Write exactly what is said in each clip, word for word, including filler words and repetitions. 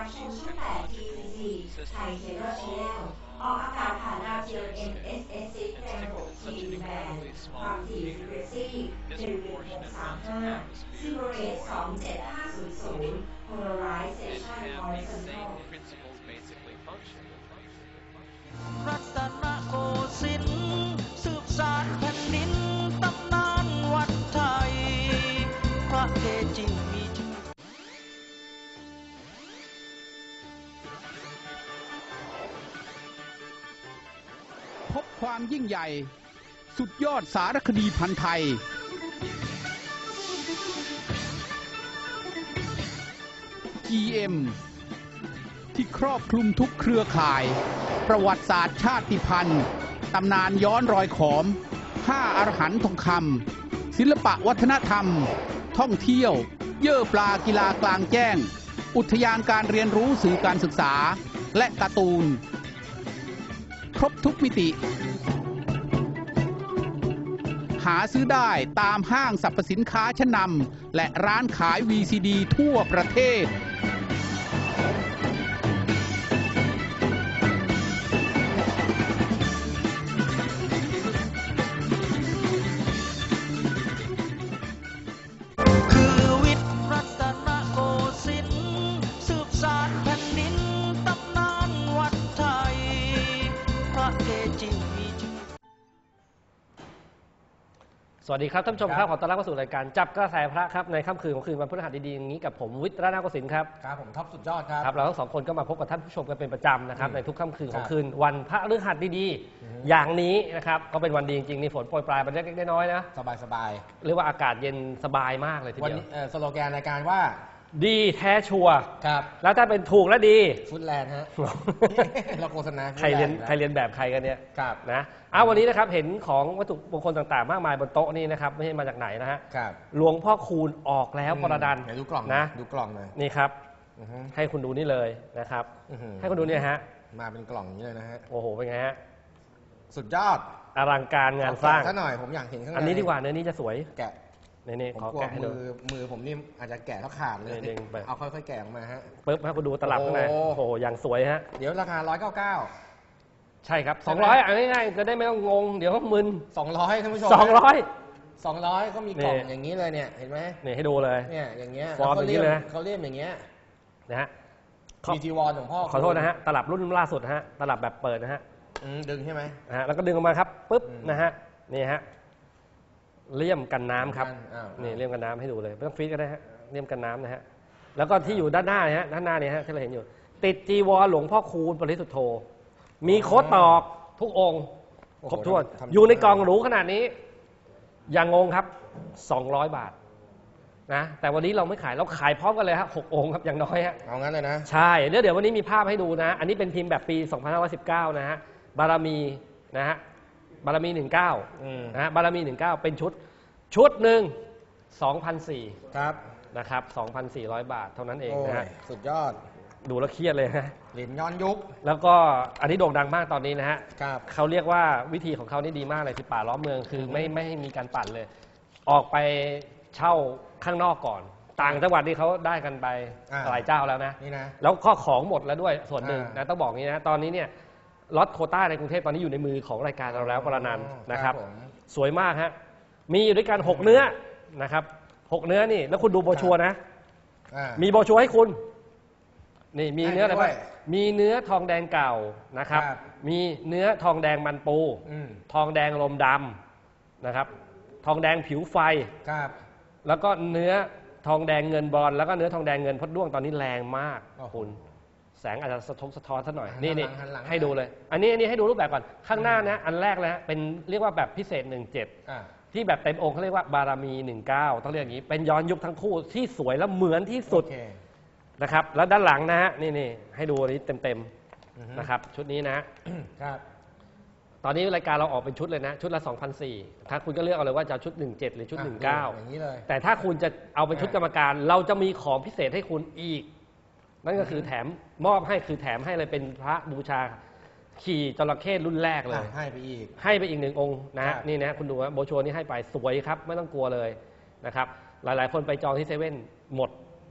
ชมช่องแปด ที ซี ซี ไทยเคเบิลชาแนลออกอากาศผ่านดาวเทียม เอ็น เอส เอส ซิก ในระบบ ที วี แบนด์ความถี่ Frequency หนึ่งหนึ่งหกสามห้า Zero Rate สองเจ็ดห้าศูนย์ศูนย์ Polarization Horizontal รัตนโกสินทร์สืบสานแผ่นดินตำนานวัดไทยพระเกจิมีชื่อพบความยิ่งใหญ่สุดยอดสารคดีพันธุ์ไทย จี เอ็ม ที่ครอบคลุมทุกเครือข่ายประวัติศาสตร์ชาติพันธุ์ตำนานย้อนรอยขอมห้าอรหันต์ทองคำศิลปะวัฒนธรรมท่องเที่ยวเย่อปลากีฬากลางแจ้งอุทยานการเรียนรู้สื่อการศึกษาและการ์ตูนครบทุกมิติหาซื้อได้ตามห้างสรรพสินค้าชั้นนำและร้านขาย วี ซี ดี ทั่วประเทศคือวิทย์รัตนโกสินทร์สืบสานแผ่นดินตำนานวัดไทยพระเกจิมีชื่อสวัสดีครับท่านผู้ชมครับขอต้อนรับเข้าสู่รายการจับกระแสพระครับในค่ำคืนของคืนวันพฤหัสดีๆอย่างนี้กับผมวิทย์รัตนโกสินทร์ครับครับผมท็อปสุดยอดครับครับเราทั้งสองคนก็มาพบกับท่านผู้ชมกันเป็นประจำนะครับในทุกค่ำคืนของคืนวันพฤหัสดีๆอย่างนี้นะครับก็เป็นวันดีจริงๆนี่ฝนโปรยปลายมันเล็กๆน้อยๆนะสบายสบายเรียกว่าอากาศเย็นสบายมากเลยทีวันเดียวนี้สโลแกนรายการว่าดีแท้ชัวร์ครับแล้วถ้าเป็นถูกและดีฟุตแลนด์ฮะเราโฆษณาใครเรียนใครเรียนแบบใครกันเนี่ยครับนะอ้าววันนี้นะครับเห็นของวัตถุมงคลต่างๆมากมายบนโต๊ะนี่นะครับไม่ใช่มาจากไหนนะฮะครับหลวงพ่อคูณออกแล้วประดันดูกล่องนะดูกล่องเลยนี่ครับให้คุณดูนี่เลยนะครับให้คุณดูเนี่ยฮะมาเป็นกล่องนี้เลยนะฮะโอ้โหเป็นไงฮะสุดยอดอลังการงานสร้างซะหน่อยผมอยากเห็นข้างในอันนี้ดีกว่าเนื้อนี้จะสวยแกะนี่ๆขอแกะให้ดูมือมือผมนี่อาจจะแกะแล้วขาดเลยเอาค่อยๆแกะออกมาฮะปึ๊บให้คุณดูตลับข้างในโอ้โหอย่างสวยฮะเดี๋ยวราคาหนึ่งร้อยเก้าสิบเก้าใช่ครับสองร้อยอ่ะง่ายๆจะได้ไม่ต้องงงเดี๋ยวมึนสองร้อยท่านผู้ชมสองร้อยสองร้อยก็มีกล่องอย่างนี้เลยเนี่ยเห็นไหมนี่ให้ดูเลยเนี่ยอย่างเงี้ยฟอร์มอย่างนี้เลยเขาเรียกอย่างเงี้ยนะฮะมีจีวรหลวงพ่อขอโทษนะฮะตลับรุ่นล่าสุดนะฮะตลับแบบเปิดนะฮะดึงใช่ไหมนะฮะแล้วก็ดึงออกมาครับปึ๊บนะฮะนี่ฮะเลี่ยมกันน้ำครับนี่เลี่ยมกันน้ำให้ดูเลยไม่ต้องฟรีดก็ได้ฮะเลี่ยมกันน้ำนะฮะแล้วก็ที่อยู่ด้านหน้าเนี่ยฮะด้านหน้าเนี่ยฮะที่เราเห็นอยู่ติดจีวรหลวงพ่อคูณปริสุทธโธมีโค้ดตอกทุกองค์ครบถ้วนอยู่ในกล่องหรูขนาดนี้อย่างงงครับสองร้อยบาทนะแต่วันนี้เราไม่ขายเราขายพร้อมกันเลยฮะหกองค์ครับอย่างน้อยฮะเอางั้นเลยนะใช่เดี๋ยวเดี๋ยววันนี้มีภาพให้ดูนะอันนี้เป็นพิมพ์แบบปีสองพันห้าร้อยสิบเก้านะฮะบารมีนะฮะบารมีหนึ่งเก้านะฮะบารมีหนึ่งเก้าเป็นชุดชุดหนึ่งสองพันสี่ครับนะครับสองพันสี่ร้อยบาทเท่านั้นเองนะฮะสุดยอดดูแล้วเครียดเลยฮะเหรียญย้อนยุคแล้วก็อันนี้โด่งดังมากตอนนี้นะฮะครับเขาเรียกว่าวิธีของเขานี่ดีมากเลยคือป่าล้อมเมืองคือไม่ไม่ให้มีการปั่นเลยออกไปเช่าข้างนอกก่อนต่างจังหวัดนี่เขาได้กันไปหลายเจ้าแล้วนะนี่นะแล้วก็ของหมดแล้วด้วยส่วนหนึ่งนะต้องบอกงี้นะตอนนี้เนี่ยล็อตโควต้าในกรุงเทพตอนนี้อยู่ในมือของรายการเราแล้วปรนันท์นะครับสวยมากฮะมีอยู่ด้วยกันหกเนื้อนะครับหกเนื้อนี่แล้วคุณดูโบชัวนะมีโบชัวให้คุณนี่มีเนื้ออะไรบ้างมีเนื้อทองแดงเก่านะครับมีเนื้อทองแดงมันปูทองแดงลมดำนะครับทองแดงผิวไฟแล้วก็เนื้อทองแดงเงินบอลแล้วก็เนื้อทองแดงเงินพดด้วงตอนนี้แรงมากคุณแสงอาจจะสะท้อนสะท้อนซะหน่อยนี่นี่ให้ดูเลยอันนี้อันนี้ให้ดูรูปแบบก่อนข้างหน้านะอันแรกนะเป็นเรียกว่าแบบพิเศษหนึ่งเจ็ดที่แบบเต็มองค์เขาเรียกว่าบารมีหนึ่งเก้าต้องเรียกอย่างนี้เป็นย้อนยุคทั้งคู่ที่สวยและเหมือนที่สุดนะครับแล้วด้านหลังนะฮะนี่นี่ให้ดูอันนี้เต็มๆนะครับชุดนี้นะครับตอนนี้รายการเราออกเป็นชุดเลยนะชุดละ สองพันสี่ร้อย ถ้าคุณก็เลือกเอาเลยว่าจะชุดหนึ่งเจ็ดหรือชุดหนึ่งเก้าอย่างนี้เลยแต่ถ้าคุณจะเอาเป็นชุดกรรมการเราจะมีของพิเศษให้คุณอีกนั่นก็คือแถมมอบให้คือแถมให้เลยเป็นพระบูชาขี่จระเข้รุ่นแรกเลยให้ไปอีกให้ไปอีกหนึ่งองค์นะฮะนี่นะคุณดูว่าโบชัวนี่ให้ไปสวยครับไม่ต้องกลัวเลยนะครับหลายๆคนไปจองที่เซเว่นหมด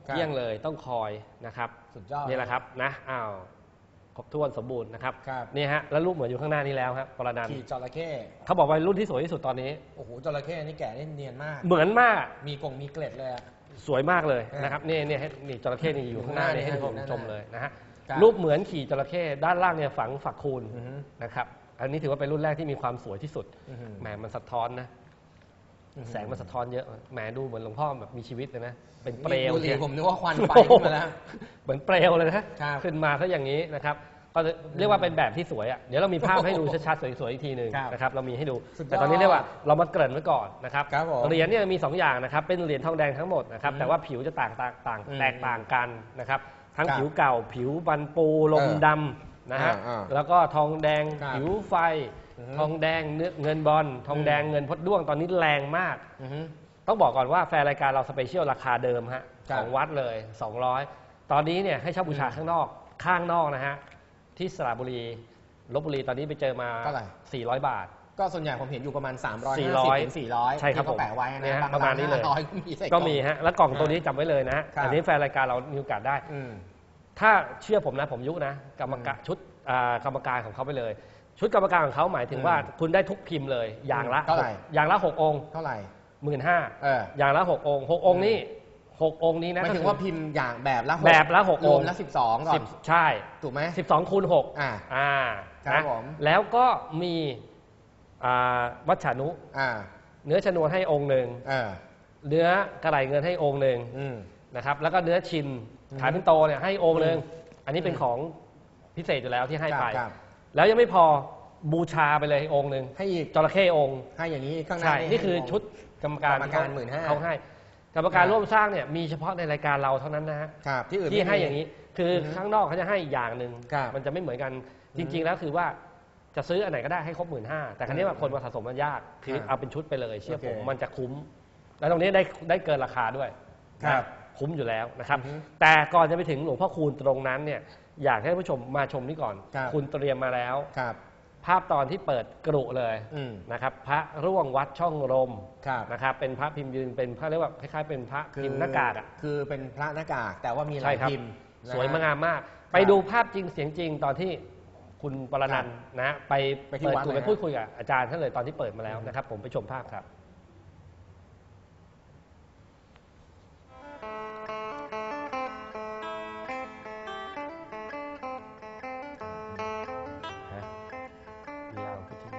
เที่ยงเลยต้องคอยนะครับสุดยอดนี่แหละครับนะอ้าวครบถ้วนสมบูรณ์นะครับครับนี่ฮะแล้วรูปเหมือนอยู่ข้างหน้านี้แล้วครับปรนันท์ขี่จระเข้เขาบอกว่ารุ่นที่สวยที่สุดตอนนี้โอ้โหจระเข้นี่แก่นี่เนียนมากเหมือนมากมีกงมีเกล็ดเลยอะสวยมากเลยอ่านนะครับนี่นี่ให้นี่จระเข้นี่อยู่ข้างหน้าอยู่นี่ให้ข้างหผน้าม นี่ชมเลยนะฮะครับรูปเหมือนขี่จระเข้ด้านล่างเนี่ยฝังฝักคูณอือฮึนะครับอันนี้ถือว่าเป็นรุ่นแรกที่มีความสวยที่สุดอือฮึแหมมันสะท้อนนะอือฮึแสงมันสะท้อนเยอะแหมดูเหมือนหลวงพ่อแบบมีชีวิตเลยนะเป็นเปลวบุหรี่เนี่ยผมนึกว่าควันไฟขึ้นมาแล้วเหมือนเปลวเลยนะครับ ขึ้นมาซะอย่างนี้นะครับก็เรียกว่าเป็นแบบที่สวยอ่ะเดี๋ยวเรามีภาพให้ดูชัดๆสวยๆอีกทีหนึ่งครับนะครับเรามีให้ดูสุดยอดแต่ตอนนี้เรียกว่าเรามาเกริ่นไว้ก่อนนะครับครับผมเหรียญเนี่ยมีสองอย่างนะครับเป็นเหรียญทองแดงทั้งหมดนะครับอืมแต่ว่าผิวจะต่างต่างต่างอืมแตกต่างกันนะครับทั้งครับผิวเก่าผิวบันปูลมเออดำนะฮะอ่าๆแล้วก็ทองแดงครับผิวไฟอือฮึทองแดงเนื้อเงินบอลทองแดงเงินพดด้วงตอนนี้แรงมากอือฮึต้องบอกก่อนว่าแฟนรายการเราสเปเชียลราคาเดิมฮะครับของวัดเลยสองร้อยตอนนี้เนี่ยให้เช่าบูชาอืมข้างนอกข้างนอกนะฮะที่สระบุรีลบบุรีตอนนี้ไปเจอมาเท่าไหร่สี่ร้อยบาทก็ส่วนใหญ่ผมเห็นอยู่ประมาณสามร้อยสี่ห้าร้สิบอยถึงสี่ร้อยใช่ครับที่เขาแปะไว้เนี่ยนะฮะบางประมาณนี้เลยร้อยก็มีใส่ก็มีฮะแล้วกล่องอ่าตัวนี้จำไว้เลยนะฮะครับอันนี้แฟนรายการเรามีโอกาสได้อืมถ้าเชื่อผมนะผมยุนะกรรมการชุดอ่ากรรมการของเขาไปเลย ชุดกรรมการของเขาหมายถึงว่าอืมคุณได้ทุกพิมพ์เลย อย่างละเท่าไหร่หกอย่างละหกองค์เท่าไหร่หมื่นห้าเอออย่างละหกองค์หกองค์นี่หกองค์นี้นะหมายถึงก็คือว่าพิมพ์อย่างแบบละหกแบบละหกรวอมงค์ละสิบสองก่อสินบใช่ถูกไหมสิบสองคูณหกอ่าอ่าครับนะผมแล้วก็มีอ่าวัชชานุอ่าเนื้อชนวนให้องค์หนึ่งเออเนื้อกระไหลเงินให้องค์หนึ่งอืมนะครับแล้วก็เนื้อชินอืมขายเป็นโตเนี่ยให้องค์หนึ่งอืมอันนี้เป็นของพิเศษอยู่แล้วที่ให้ไปครับครับแล้วยังไม่พอบูชาไปเลยองค์หนึ่งให้อีกจระเข้องค์ให้อย่างนี้ข้างหน้าใช่ให้นี่คือให้ชุดกรรมการกรรมการหมื่นห้าเขาให้กรรมการครับร่วมสร้างเนี่ยมีเฉพาะในรายการเราเท่านั้นนะฮะครับที่อื่นที่ไม่มีให้อย่างนี้คือออฮึข้างนอกเขาจะให้อย่างหนึ่งครับมันจะไม่เหมือนกันอืจอฮึริง ๆ แล้วคือว่าจะซื้ออันไหนก็ได้ให้ครบหมื่นห้าแต่ครั้นี้อืมว่าคนมาสะสมมันยากคือครับเอาเป็นชุดไปเลยเชื่อโอเคผมมันจะคุ้ม แล้วตรงนี้ได้ได้เกินราคาด้วยครับนะคุ้มอยู่แล้วนะครับอือฮึแต่ก่อนจะไปถึงหลวงพ่อคูณตรงนั้นเนี่ยอยากให้ผู้ชมมาชมนี่ก่อนครับคุณเตรียมมาแล้วครับภาพตอนที่เปิดกรุเลยอืมนะครับ พระร่วงวัดช่องลมครับนะครับ เป็นพระพิมพ์ยืนเป็นพระเรียกว่าคล้ายๆเป็นพระพิมพ์หน้ากากอ่ะคือเป็นพระหน้ากากแต่ว่ามีหใช่ลายครับพิมพ์นะฮะสวยงามมาก ไปดูภาพจริงเสียงจริงตอนที่คุณปรนันท์นะฮะไปไปที่เปิดวัดกูเลยไปฮะพูดคุยกับอาจารย์ท่านเลยตอนที่เปิดมาแล้วนะครับ ผมไปชมภาพครับ ฮะยาวไปที่นี่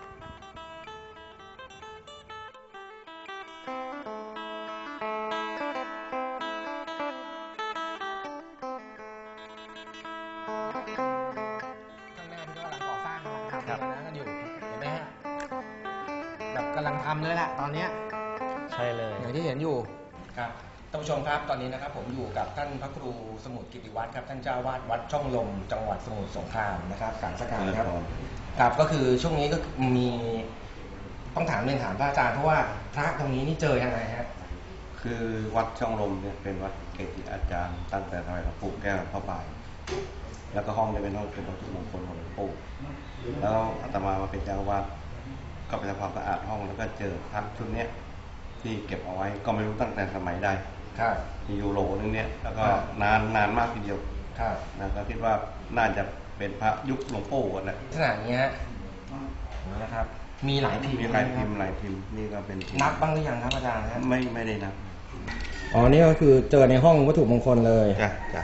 ข้างหน้าที่เขากำลังก่อสร้างทำครับนะกันอยู่เห็นไหมฮะแบบกำลังทำเลยแหละตอนเนี้ยใช่เลยอย่างที่เห็นอยู่ครับท่านผู้ชมครับตอนนี้นะครับผมอยู่กับท่านพระครูสมุทรกิติวัฒน์ครับท่านเจ้าวาดวัดช่องลมจังหวัดสมุทรสงครามนะครับกลางสกการครับครับก็คือช่วงนี้ก็มีต้องถามเรียนถามพระอาจารย์เพราะว่าพระตรงนี้นี่เจอยังไงฮะคือวัดช่องลมเนี่ยเป็นวัดเกจิอาจารย์ตั้งแต่สมัยหลวงปู่แก้วพระบาย แล้วก็ห้องเนี่ยเป็นห้องเป็นวัตถุมงคลของหลวงปู่แล้วอาตมามาเป็นเจ้าอาวาดก็ไปทำความสะอาดห้องแล้วก็เจอพระชุดเนี้ยที่เก็บเอาไว้ก็ไม่รู้ตั้งแต่สมัยใดครับมียูโรนึงเนี่ยแล้วก็ครับนานนานมากทีเดียวครับนะก็คิดว่าน่าจะเป็นพระยุคหลวงปู่อะนะลักษณะนี้ฮะนี่นะครับ มีหลายพิมพ์มีหลายพิมพ์หลายพิมพ์นี่ก็เป็นพิมพ์นับบ้างหรือยังครับอาจารย์ฮะไม่ไม่ได้นับอ๋อนี่ก็คือเจอในห้องวัตถุมงคลเลยจ้ะจ้ะ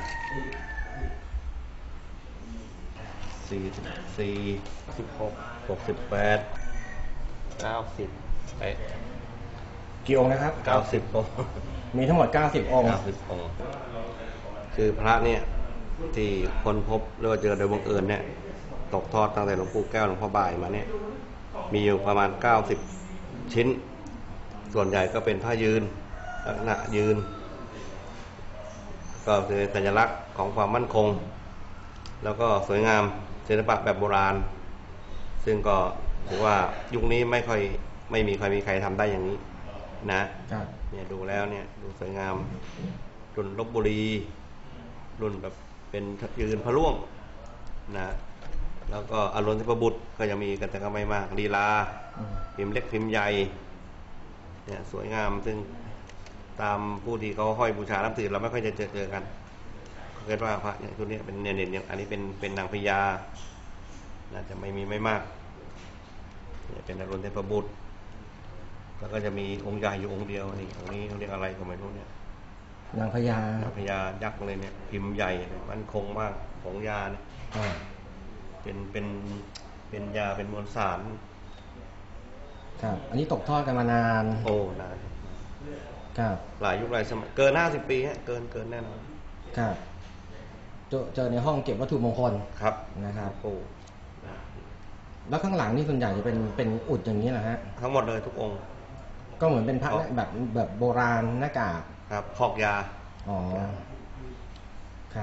สี่สิบสี่สิบหกหกสิบแปดเก้าสิบไปกี่องค์นะครับเก้าสิบองค์มีทั้งหมดเก้าสิบองค์เก้าสิบองค์คือพระเนี่ยที่คนพบหรือว่าเจอโดยบังเอิญเนี่ยตกทอดตั้งแต่หลวงปู่แก้วหลวงพ่อบ่ายมาเนี่ยมีอยู่ประมาณเก้าสิบชิ้น ส่วนใหญ่ก็เป็นผ้ายืนลักษณะยืน ก็คือสัญลักษณ์ของความมั่นคง แล้วก็สวยงามศิลปะแบบโบราณ ซึ่งก็ถือว่ายุคนี้ไม่ค่อยไม่มีใครมีใครทำได้อย่างนี้นะครับ เนี่ยดูแล้วเนี่ยดูสวยงามรุ่นลพบุรี รุ่นแบบเป็นยืนพระร่วงนะแล้วก็อรุณทิพบุตรก็ยังมีกันแต่ก็ไม่มากลีลาอืมพิมพ์เล็กพิมพ์ใหญ่เนี่ยสวยงามซึ่งตามผู้ที่เขาห้อยบูชาน้ำถือเราไม่ค่อยจะเจอเจอกันเกิดว่าพระเนี่ยตัวนี้เป็นเนียนๆอย่างอันนี้เป็นเป็นนางพญาน่าจะไม่มีไม่มากเนี่ยเป็นอรุณเทพบุตรแล้วก็จะมีองค์ใหญ่อยู่องค์เดียวนี่องค์นี้เขาเรียกอะไรก็ไม่รู้เนี่ยนางพญานางพญายักษ์เลยเนี่ยพิมพ์ใหญ่มันคงมากของยาเนี่ยอ่าเป็นเป็นเป็นยาเป็นมวลสารครับ อันนี้ตกทอดกันมานานโอ้นานครับหลายยุคหลายสมัยเกินห้าสิบปีฮะเกินเกินแน่นอนครับเจอเจอในห้องเก็บวัตถุมงคลครับนะครับโอ้แล้วข้างหลังนี่ส่วนใหญ่จะเป็นเป็นอุดอย่างนี้เหรอฮะทั้งหมดเลยทุกองค์ก็เหมือนเป็นพระอ๋อแบบแบบโบราณหน้ากากครับพอกยาอ๋อ ครับ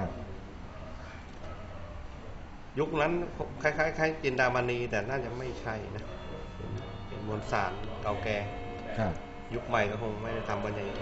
ยุคนั้นคล้ายๆคล้ายจินดามณีแต่น่าจะไม่ใช่นะเป็นมวลสารเก่าแก่ครับยุคใหม่ก็คงไม่ได้ทำกันอย่างนี้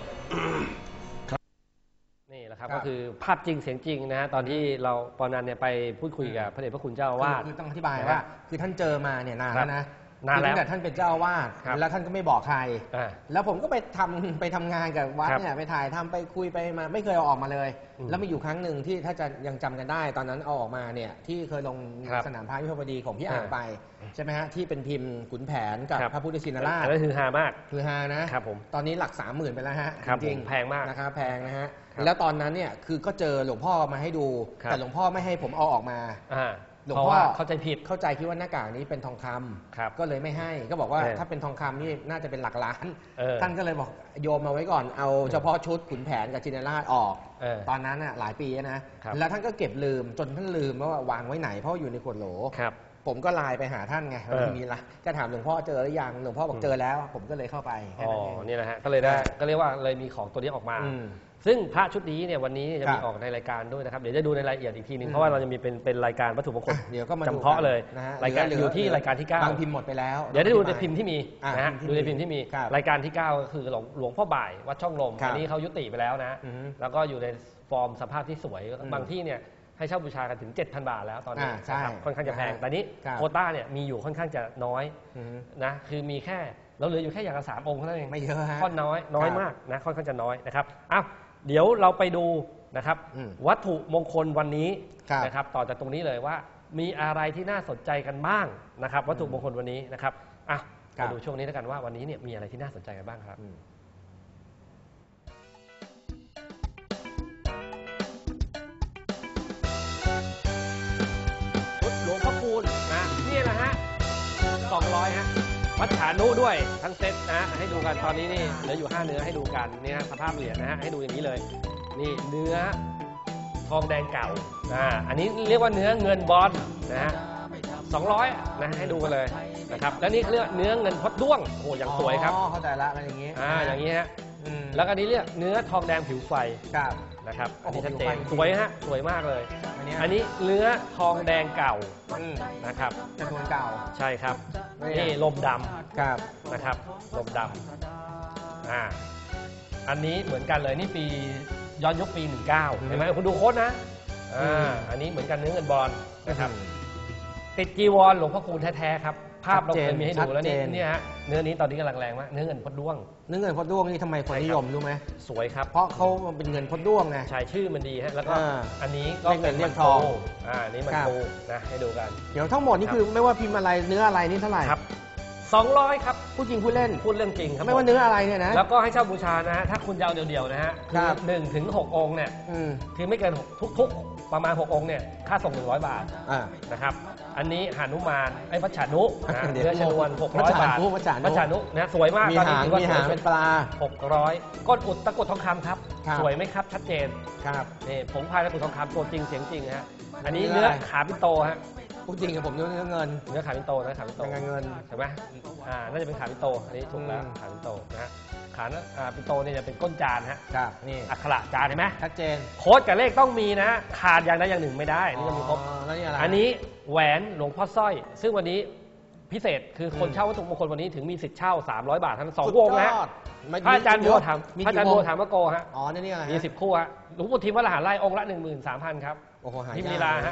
นี่แหละครับครับก็คือภาพจริงเสียงจริงนะฮะตอนที่เราปอนันเนี่ยไปพูดคุยกับพระเดชพระคุณเจ้าอาวาสคือต้องอธิบายนะว่าฮะคือท่านเจอมาเนี่ยนานแล้วนะนานแล้วคือตั้งแต่ท่านเป็นเจ้าอาวาสครับแล้วท่านก็ไม่บอกใครอ่าแล้วผมก็ไปทำไปทำงานกับวัดครับเนี่ยไปถ่ายทำไปคุยไปมาไม่เคยเอาออกมาเลยอืมแล้วมีอยู่ครั้งหนึ่งที่ถ้าจะยังจำกันได้ ตอนนั้นเอาออกมาเนี่ยที่เคยลงครับสนามพระยุทธบดีของพี่อ่างอ่าไปใช่ไหมฮะที่เป็นพิมพ์ขุนแผนกับครับพระพุทธชินราชอันนั้นคือฮามากคือฮานะครับผมตอนนี้หลักสามหมื่นไปแล้วฮะครับจริงผมแพงมากนะครับแพงนะฮะครับแล้วตอนนั้นเนี่ยคือก็เจอหลวงพ่อมาให้ดูครับแต่หลวงพ่อไม่ให้ผมเอาออกมาอ่าหลวงเพราะพ่อว่าเข้าใจผิดเข้าใจคิดว่าหน้ากากนี้เป็นทองคำครับก็เลยไม่ให้ก็บอกว่าเออถ้าเป็นทองคำนี่น่าจะเป็นหลักล้านเออท่านก็เลยบอกโยมมาไว้ก่อนเอาเฉพาะชุดขุนแผนกับจินราชออกเออตอนนั้นน่ะหลายปีแล้วนะครับ แล้วท่านก็เก็บลืมจนท่านลืมว่าวางไว้ไหนเพราะว่าอยู่ในขวดโหลครับผมก็ไลน์ไปหาท่านไงเออไม่มีละก็ถามหลวงพ่อเจอหรือยังหลวงพ่อบอกเจอแล้ว ผมก็เลยเข้าไปแค่อ๋อนั้นเองนี่นะฮะก็เลยได้ใช่ก็เรียกว่าเลยมีของตัวนี้ออกมาอืมซึ่งพระชุดนี้เนี่ยวันนี้จะมีครับออกในรายการด้วยนะครับเดี๋ยวจะดูในรายละเอียดอีกทีหนึงอืมเพราะว่าเราจะมีเป็นเป็นรายการวัตถุมงคลอ่ะเดี๋ยวก็มาดูจำเพาะเลยนะฮะรายการเหลือยู่ที่รายการที่เก้าบางพิมพ์หมดไปแล้วเดี๋ยวได้ดูในพิมพ์ที่มีอ่ะนะฮะพิมพ์ที่ดูในพิมพ์ที่มีครับรายการที่เก้าก็คือหลวงหลวงพ่อบ่ายวัดช่องลมครับอันนี้เขายุติไปแล้วนะอือฮึแล้วก็อยู่ในฟอร์มสภาพที่สวยอืมบางที่เนี่ยให้เช่าบูชากันถึง เจ็ดพัน บาทแล้วตอนนี้อ่าใช่นะครับค่อนข้างจะแพงนะฮะแต่นี้ครับโควต้าเนี่ยมีอยู่ค่อนข้างจะน้อยอือฮึนะคือมีแค่เราเหลืออยู่แค่อย่างละสามองค์เท่านั้นเองไม่เยอะฮะค่อนน้อยน้อยครับมากนะค่อนข้างจะน้อยนะครับอ้าวเดี๋ยวเราไปดูนะครับอืมวัตถุมงคลวันนี้ครับนะครับต่อจากตรงนี้เลยว่า มีอะไรที่น่าสนใจกันบ้างนะครับ วัตถุมงคลวันนี้นะครับอ่ะครัมาบดูช่วงนี้แล้วกันว่าวันนี้เนี่ยมีอะไรที่น่าสนใจกันบ้างครับอืมชุดหลวงพ่อคูณนะนี่แหละฮะสองร้อยฮะวัดฉานุด้วยทั้งเซตนะให้ดูกันตอนนี้นี่เหลืออยู่ห้าเนื้อให้ดูกันนี่ฮะสภาพเหรียญนะฮะให้ดูอย่างนี้เลย นี่เนื้อทองแดงเก่าอ่าอันนี้เรียกว่าเนื้อเงินบอลนะฮะสองร้อยนะให้ดูกันเลยนะครับแล้วนี่เขาเรียกเนื้อเงินพดด้วงโอ้โหอย่างสวยครับอ๋อเข้าใจละเป็นอย่างนี้อ่าอย่างนี้ฮะอืมแล้วก็อันนี้เรียกเนื้อทองแดงผิวไฟครับนะครับอันนี้โอ้ชัดโหเจนผิวไฟสวยฮะสวยมากเลยอันเนี้ยอันนี้เนื้อทองแดงเก่าอืมนะครับจำนวนเก่าใช่ครับนี่นี่ลมดครับำนะครับลมดำอ่าอันนี้เหมือนกันเลยนี่ปีย้อนยุคปีหนึ่งเก้าเห็นไหมคุณดูโค้ดนะอ่าอันนี้เหมือนกันเนื้อเงินบอลนะครับติดจีวรหลวงพ่อคูณแท้ๆครับภาพเราเคยมีให้ดูแล้วนี่เนี่ยฮะเนื้อนี้ตอนนี้กำลังแรงมากเนื้อเงินพดด้วงเนื้อเงินพดด้วงนี่ทำไมคนนิยมรู้ไหมสวยครับเพราะเขาเป็นเงินพดด้วงไงใช่ชื่อมันดีฮะแล้วก็อ่าอันนี้ก็เรียกเงินเรียกทองอ่านี่มันครับปูนะให้ดูกันเดี๋ยวทั้งหมดนี่คือไม่ว่าพิมพ์อะไรเนื้ออะไรนี่เท่าไหร่ครับสองร้อยครับพูดจริงพูดเล่นพูดเรื่องจริงครับไม่ว่าเนื้ออะไรเนี่ยนะแล้วก็ให้เช่าบูชานะฮะถ้าคุณจะเอาเดี่ยวๆนะฮะครับหนึ่งถึงหกองค์เนี่ยอืมคือไม่เกินหกทุกๆประมาณหกองค์เนี่ยค่าส่งหนึ่งร้อยบาทอ่านะครับอันนี้หานุมานไอ้ยพัชชานุนะเดี๋ยวเนื้อชนวนหกร้อยพัชชาบาทนุพัชชานุพัชชานุนะสวยมากมีตอนนี้หางถือว่ามีสวหาย งเป็นปลาหกร้อยก้นอุดตะกรุดทองคำครับครับสวยไหมครับชัดเจนครับนี่ผงพายตะกรุดทองคำตัวจริงเสียงจริงฮะอันนี้เนื้เนื้อออะไรขาปิโตฮะพูดจริงกับผมเนื้อเนื้อเงินเนื้อขาปิโตนะขาปิโตเป็นเงินใช่ไหมอ่าน่าจะเป็นขาปิโตอันนี้ถูกแล้วอืมขาปิโตนะฮะขาอ่าปิโตเนี่ยจะเป็นก้นจานฮะครับนี่อักขระจานเห็นไหมชัดเจนโค้ดกับเลขต้องมีนะขาดอย่างใดอย่างหนึ่งไม่ได้นี่ก็มีครบอ๋อแล้วนี่อะไรอันนี้แหวนหลวงพ่อสร้อย ซึ่งวันนี้พิเศษคือคนอืมเช่าวัตถุมงคลวันนี้ถึงมีสิทธิ์เช่า สามร้อย บาททั้งสองวงนะฮะสุดยอดไม่พระอาจารย์บัวถามมีพระอากี่จารย์วบัวงถามว่าโกฮะอ๋อนี่นี่อะไรฮะมีสิบคู่ฮะหลวงปู่ทิมวัดละหารไร่องค์ละ หนึ่งหมื่นสามพัน ครับโอ้โหหายพิมพ์ยากลีลาฮะ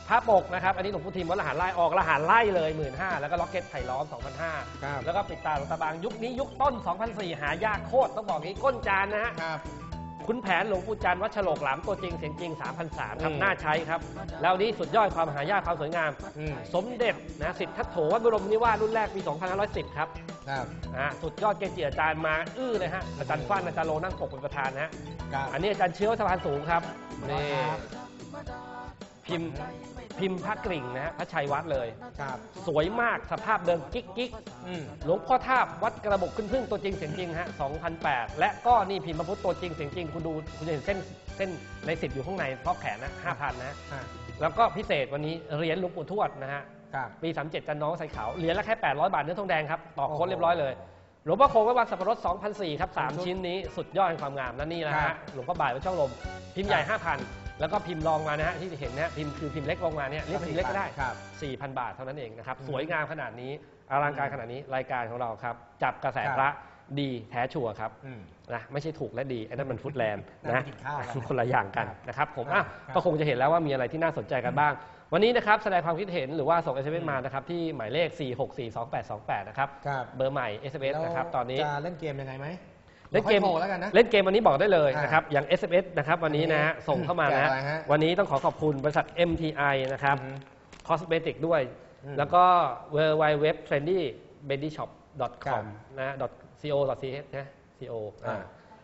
พระปกนะครับอันนี้หลวงปู่ทิมวัดละหารไร่ออกละหารไร่เลยหมื่นห้าแล้วก็ล็อกเก็ตไผ่ล้อม สองพันห้าร้อย แล้วก็ปิดตาหลวงตาบางยุคนี้ยุคต้น สองพันสี่ร้อย หายากโคตรต้องบอกงี้ก้นจานนะฮะคุณแผนหลวงปู่จันทร์วัดฉลกหลามตัวจริงเสียงจริง สามพันสามร้อย ครับน่าใช้ครับแล้วนี้สุดยอดความหายากความสวยงามสมเด็จนะสิทธัตโถวัดบรมนิวาสรุ่นแรกปี สองพันห้าร้อยสิบ ครับอ่าสุดยอดเกจิอาจารย์มาอื้อเลยฮะอาจารย์ฟั่นอาจารย์โลนั่งปกเป็นประธานนะฮะอันนี้อาจารย์เชื้อสะพานสูงครับนี่พิมพ์พิมพ์พระกริ่งนะฮะพระชัยวัดเลยสวยมากสภาพเดิมกิ๊กกิ๊กหลวงพ่อทาบวัดกระบอกขึ้นพึ่งตัวจริงเสียงจริงฮะสองพันแปดและก็นี่พิมพ์พระพุทธตัวจริงเสียงจริงคุณดูคุณจะเห็นเส้นเส้นในสิบอยู่ข้างในเพราะแขนนะห้าพันนะแล้วก็พิเศษวันนี้เหรียญหลวงปู่ทวดนะฮะปีสามเจ็ดจันน้องใส่ขาวเหรียญละแค่แปดร้อยบาทเนื้อทองแดงครับต่อโค้ดเรียบร้อยเลยหลวงพ่อคงวัดสับปะรด สองพันสี่ร้อย ครับสามชิ้นนี้สุดยอดแห่งความงามนั่นนี่นะฮะหลวงพ่อบ่ายวัดช่องลมพิมพ์ใหญ่ ห้าพัน แล้วก็พิมพ์รองมานะฮะที่เห็นนะพิมพ์คือพิมพ์เล็กลงมาเนี่ยเรียกพิมพ์เล็กก็ได้ สี่พัน บาทเท่านั้นเองนะครับสวยงามขนาดนี้อลังการขนาดนี้รายการของเราครับจับกระแสพระดีแท้ชัวร์ครับนะไม่ใช่ถูกและดีไอ้นั่นมันฟุตแลนด์นะคนละอย่างกันนะครับผมอ่ะก็คงจะเห็นแล้วว่ามีอะไรที่น่าสนใจกันบ้างวันนี้นะครับแสดงความคิดเห็นหรือว่าส่ง เอส เอ็ม เอส มานะครับที่หมายเลข สี่ หก สี่ สอง แปด สอง แปด นะครับเบอร์ใหม่ เอส เอ็ม เอส นะครับตอนนี้จะเล่นเกมยังไงไหมเล่นเกมเล่นเกมวันนี้บอกได้เลยนะครับอย่าง เอส เอ็ม เอส นะครับวันนี้นะฮะส่งเข้ามานะวันนี้ต้องขอขอบคุณบริษัท เอ็ม ที ไอ นะครับคอสเมติกด้วยแล้วก็ ดับเบิลยู ดับเบิลยู ดับเบิลยู ดับเบิลยู ดอท เทรนดี้ เบบี้ ช็อป ดอท คอม นะ .co .ch นะ co อ่า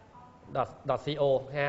.co นะ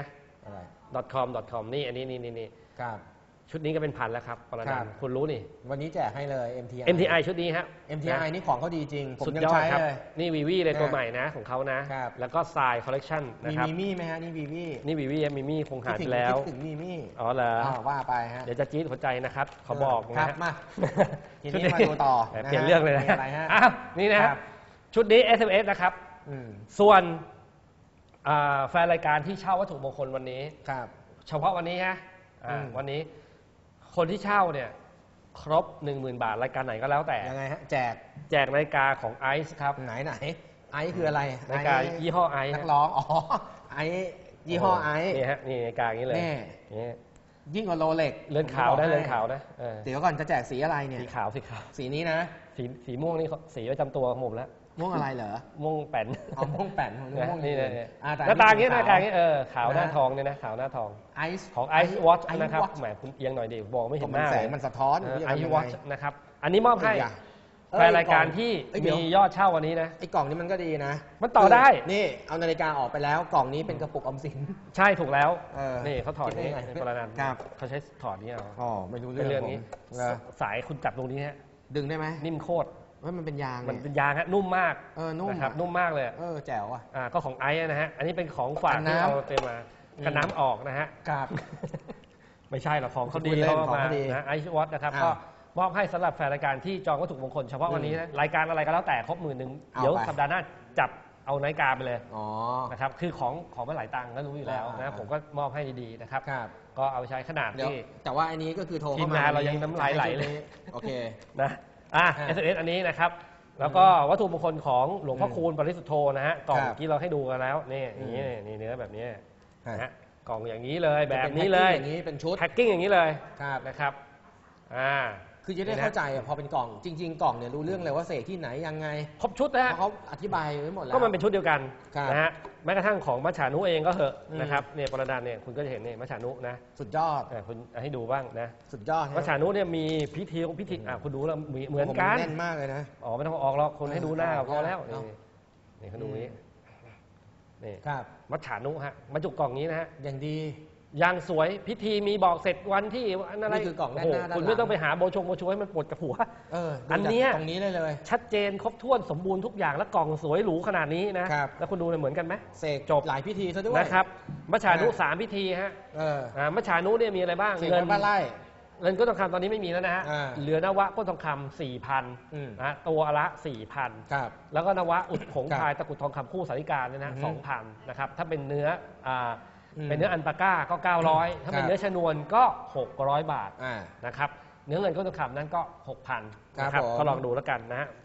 .com .com นี่อันนี้นี่นี่ครับชุดนี้ก็เป็นพันแล้วครับปรนันท์คุณรู้นี่วันนี้แจกให้เลย เอ็ม ที ไอเอ็ม ที ไอ ชุดนี้ฮะเอ็ม ที ไอ นี่ของเขาดีจริงผมสุดยังยอดใช้ครับเลยนี่วีวีเลยตัวใหม่นะของเขานะแล้วก็ทรายคอลเลกชันนะครับมีมีมี่ไหมฮะนี่วีวีนี่วีวีมีมี่คงหายไปแล้วคิดถึงมีมี่อ๋อเหรอว่าไปฮะเดี๋ยวจะจี๊ดหัวใจนะครับเขาบอกนะฮะมาทีนี้มาดูต่อเปลี่ยนเรื่องเลยนะอ้าวนี่นะครับชุดนี้ เอส เอ็ม เอส นะครับส่วนแฟนรายการที่เช่าวัตถุมงคลวันนี้เฉพาะวันนี้ฮะวันนี้คนที่เช่าเนี่ยครบ หนึ่งหมื่น บาทรายการไหนก็แล้วแต่ยังไงฮะแจกแจกนาฬิกาของไอซ์ครับไหนไหนไอซ์คืออะไรนาฬิกายี่ห้อไอซ์นักร้องอ๋อไอซ์ยี่ห้อไอซ์นี่ฮะนี่นาฬิกาอย่างนี้เลยนี่ยิ่งกว่าโรเล็กเลื่อนขาวได้เลื่อนขาวนะเดี๋ยวก่อนจะแจกสีอะไรเนี่ยสีขาวสีขาวสีนี้นะสีสีม่วงนี่สีประจำตัวของผมแล้วม่วงอะไรเหรอม่วงแป้นอ๋อม่วงแป้นม่วงนี่เลยหน้าตาอย่างนี้หน้าตาอย่างนี้เออขาวหน้าทองเนี่ยนะขาวหน้าทองไอซ์ของไอซ์วอชนะครับแหมคุณเอียงหน่อยดิบอกไม่เห็นหน้าแสงมันสะท้อนไอซ์วอชนะครับอันนี้มอบให้แฟนรายการที่มียอดเช่าวันนี้นะไอ้กล่องนี้มันก็ดีนะมันต่อได้นี่เอานาฬิกาออกไปแล้วกล่องนี้เป็นกระปุกออมสินใช่ถูกแล้วนี่เขาถอดนี่ปรนันท์เขาใช้ถอดนี่อ๋อไม่รู้เรื่องนี้สายคุณจับตรงนี้ฮะดึงได้ไหมนิ่มโคตรว่ามันเป็นยางมันเป็นยางฮะนุ่มมากเออนุ่มครับนุ่มมากเลยเออแจ๋วอ่ะอ่าก็ของไอซ์นะฮะอันนี้เป็นของฝากที่เราเตรียมมากันน้ำออกนะฮะครับไม่ใช่หรอกของเขาดีเขามานะไอซ์วอตนะครับก็มอบให้สำหรับแฟนรายการที่จองวัตถุมงคลเฉพาะวันนี้นะรายการอะไรก็แล้วแต่ครบหมื่นหนึ่งเดี๋ยวสัปดาห์หน้าจับเอานาฬิกาไปเลยนะครับคือของของมันหลายตังค์ก็รู้อยู่แล้วนะผมก็มอบให้ดีๆนะครับก็เอาไปใช้ขนาดที่แต่ว่าอันนี้ก็คือโทรทีมงานเรายังน้ำลายไหลเลยโอเคนะอ่ะ เอส เอ็ม เอส อันนี้นะครับแล้วก็วัตถุมงคลของหลวงพ่อคูณปริสุทธโธนะฮะกล่องที่เราให้ดูกันแล้วนี่อย่างนี้นี่เนื้อแบบนี้นะฮะกล่องอย่างนี้เลยแบบนี้เลยอย่างนี้เป็นชุดแพ็คกิ้งอย่างนี้เลยนะครับอ่าคือจะได้เข้าใจพอเป็นกล่องจริงๆกล่องเนี่ยรู้เรื่องเลยว่าเสกที่ไหนยังไงครบชุดนะฮะเขาอธิบายไว้หมดแล้วก็มันเป็นชุดเดียวกันนะฮะแม้กระทั่งของมัจฉานุเองก็เหอะนะครับเนี่ยปรนันท์เนี่ยคุณก็จะเห็นเนี่ยมัจฉานุนะสุดยอดคุณให้ดูบ้างนะสุดยอดมัจฉานุเนี่ยมีพิธีพิธีอ่ะคุณดูแล้วเหมือนกันแน่นมากเลยนะอ๋อไม่ต้องออกหรอกคนให้ดูหน้าพอแล้วนี่นี่เขาดูนี้นี่ครับมัจฉานุฮะบรรจุกล่องนี้นะฮะอย่างดีอย่างสวยพิธีมีบอกเสร็จวันที่อะไรนี่คือกล่องแน่นหน้าด้านหลังคุณไม่ต้องไปหาโบชงโบชูให้มันปวดกับหัวเอออันนี้ตรงนี้เลยเลยชัดเจนครบถ้วนสมบูรณ์ทุกอย่างและกล่องสวยหรูขนาดนี้นะแล้วคุณดูเหมือนกันไหมเสกจบหลายพิธีซะด้วยนะครับมัจฉานุสามพิธีฮะเออมัจฉานุเนี่ยมีอะไรบ้างเงินบ้านไร่เงินก้นทองคำตอนนี้ไม่มีแล้วนะฮะเหลือนวะก้นทองคำสี่พันนะตัวละสี่พันแล้วก็นวะอุดผงพายตะกุดทองคำคู่สาริกาเนี่ยนะสองพันนะครับถ้าเป็นเนื้อเป็นเนื้ออันปาก้าก็เก้าร้อยถ้าเป็นเนื้อชนวนก็หกร้อยบาทนะครับเนื้อเงินก้นทองคำนั้นก็หกพันนะครับก็ลองดูแล้วกันนะฮะ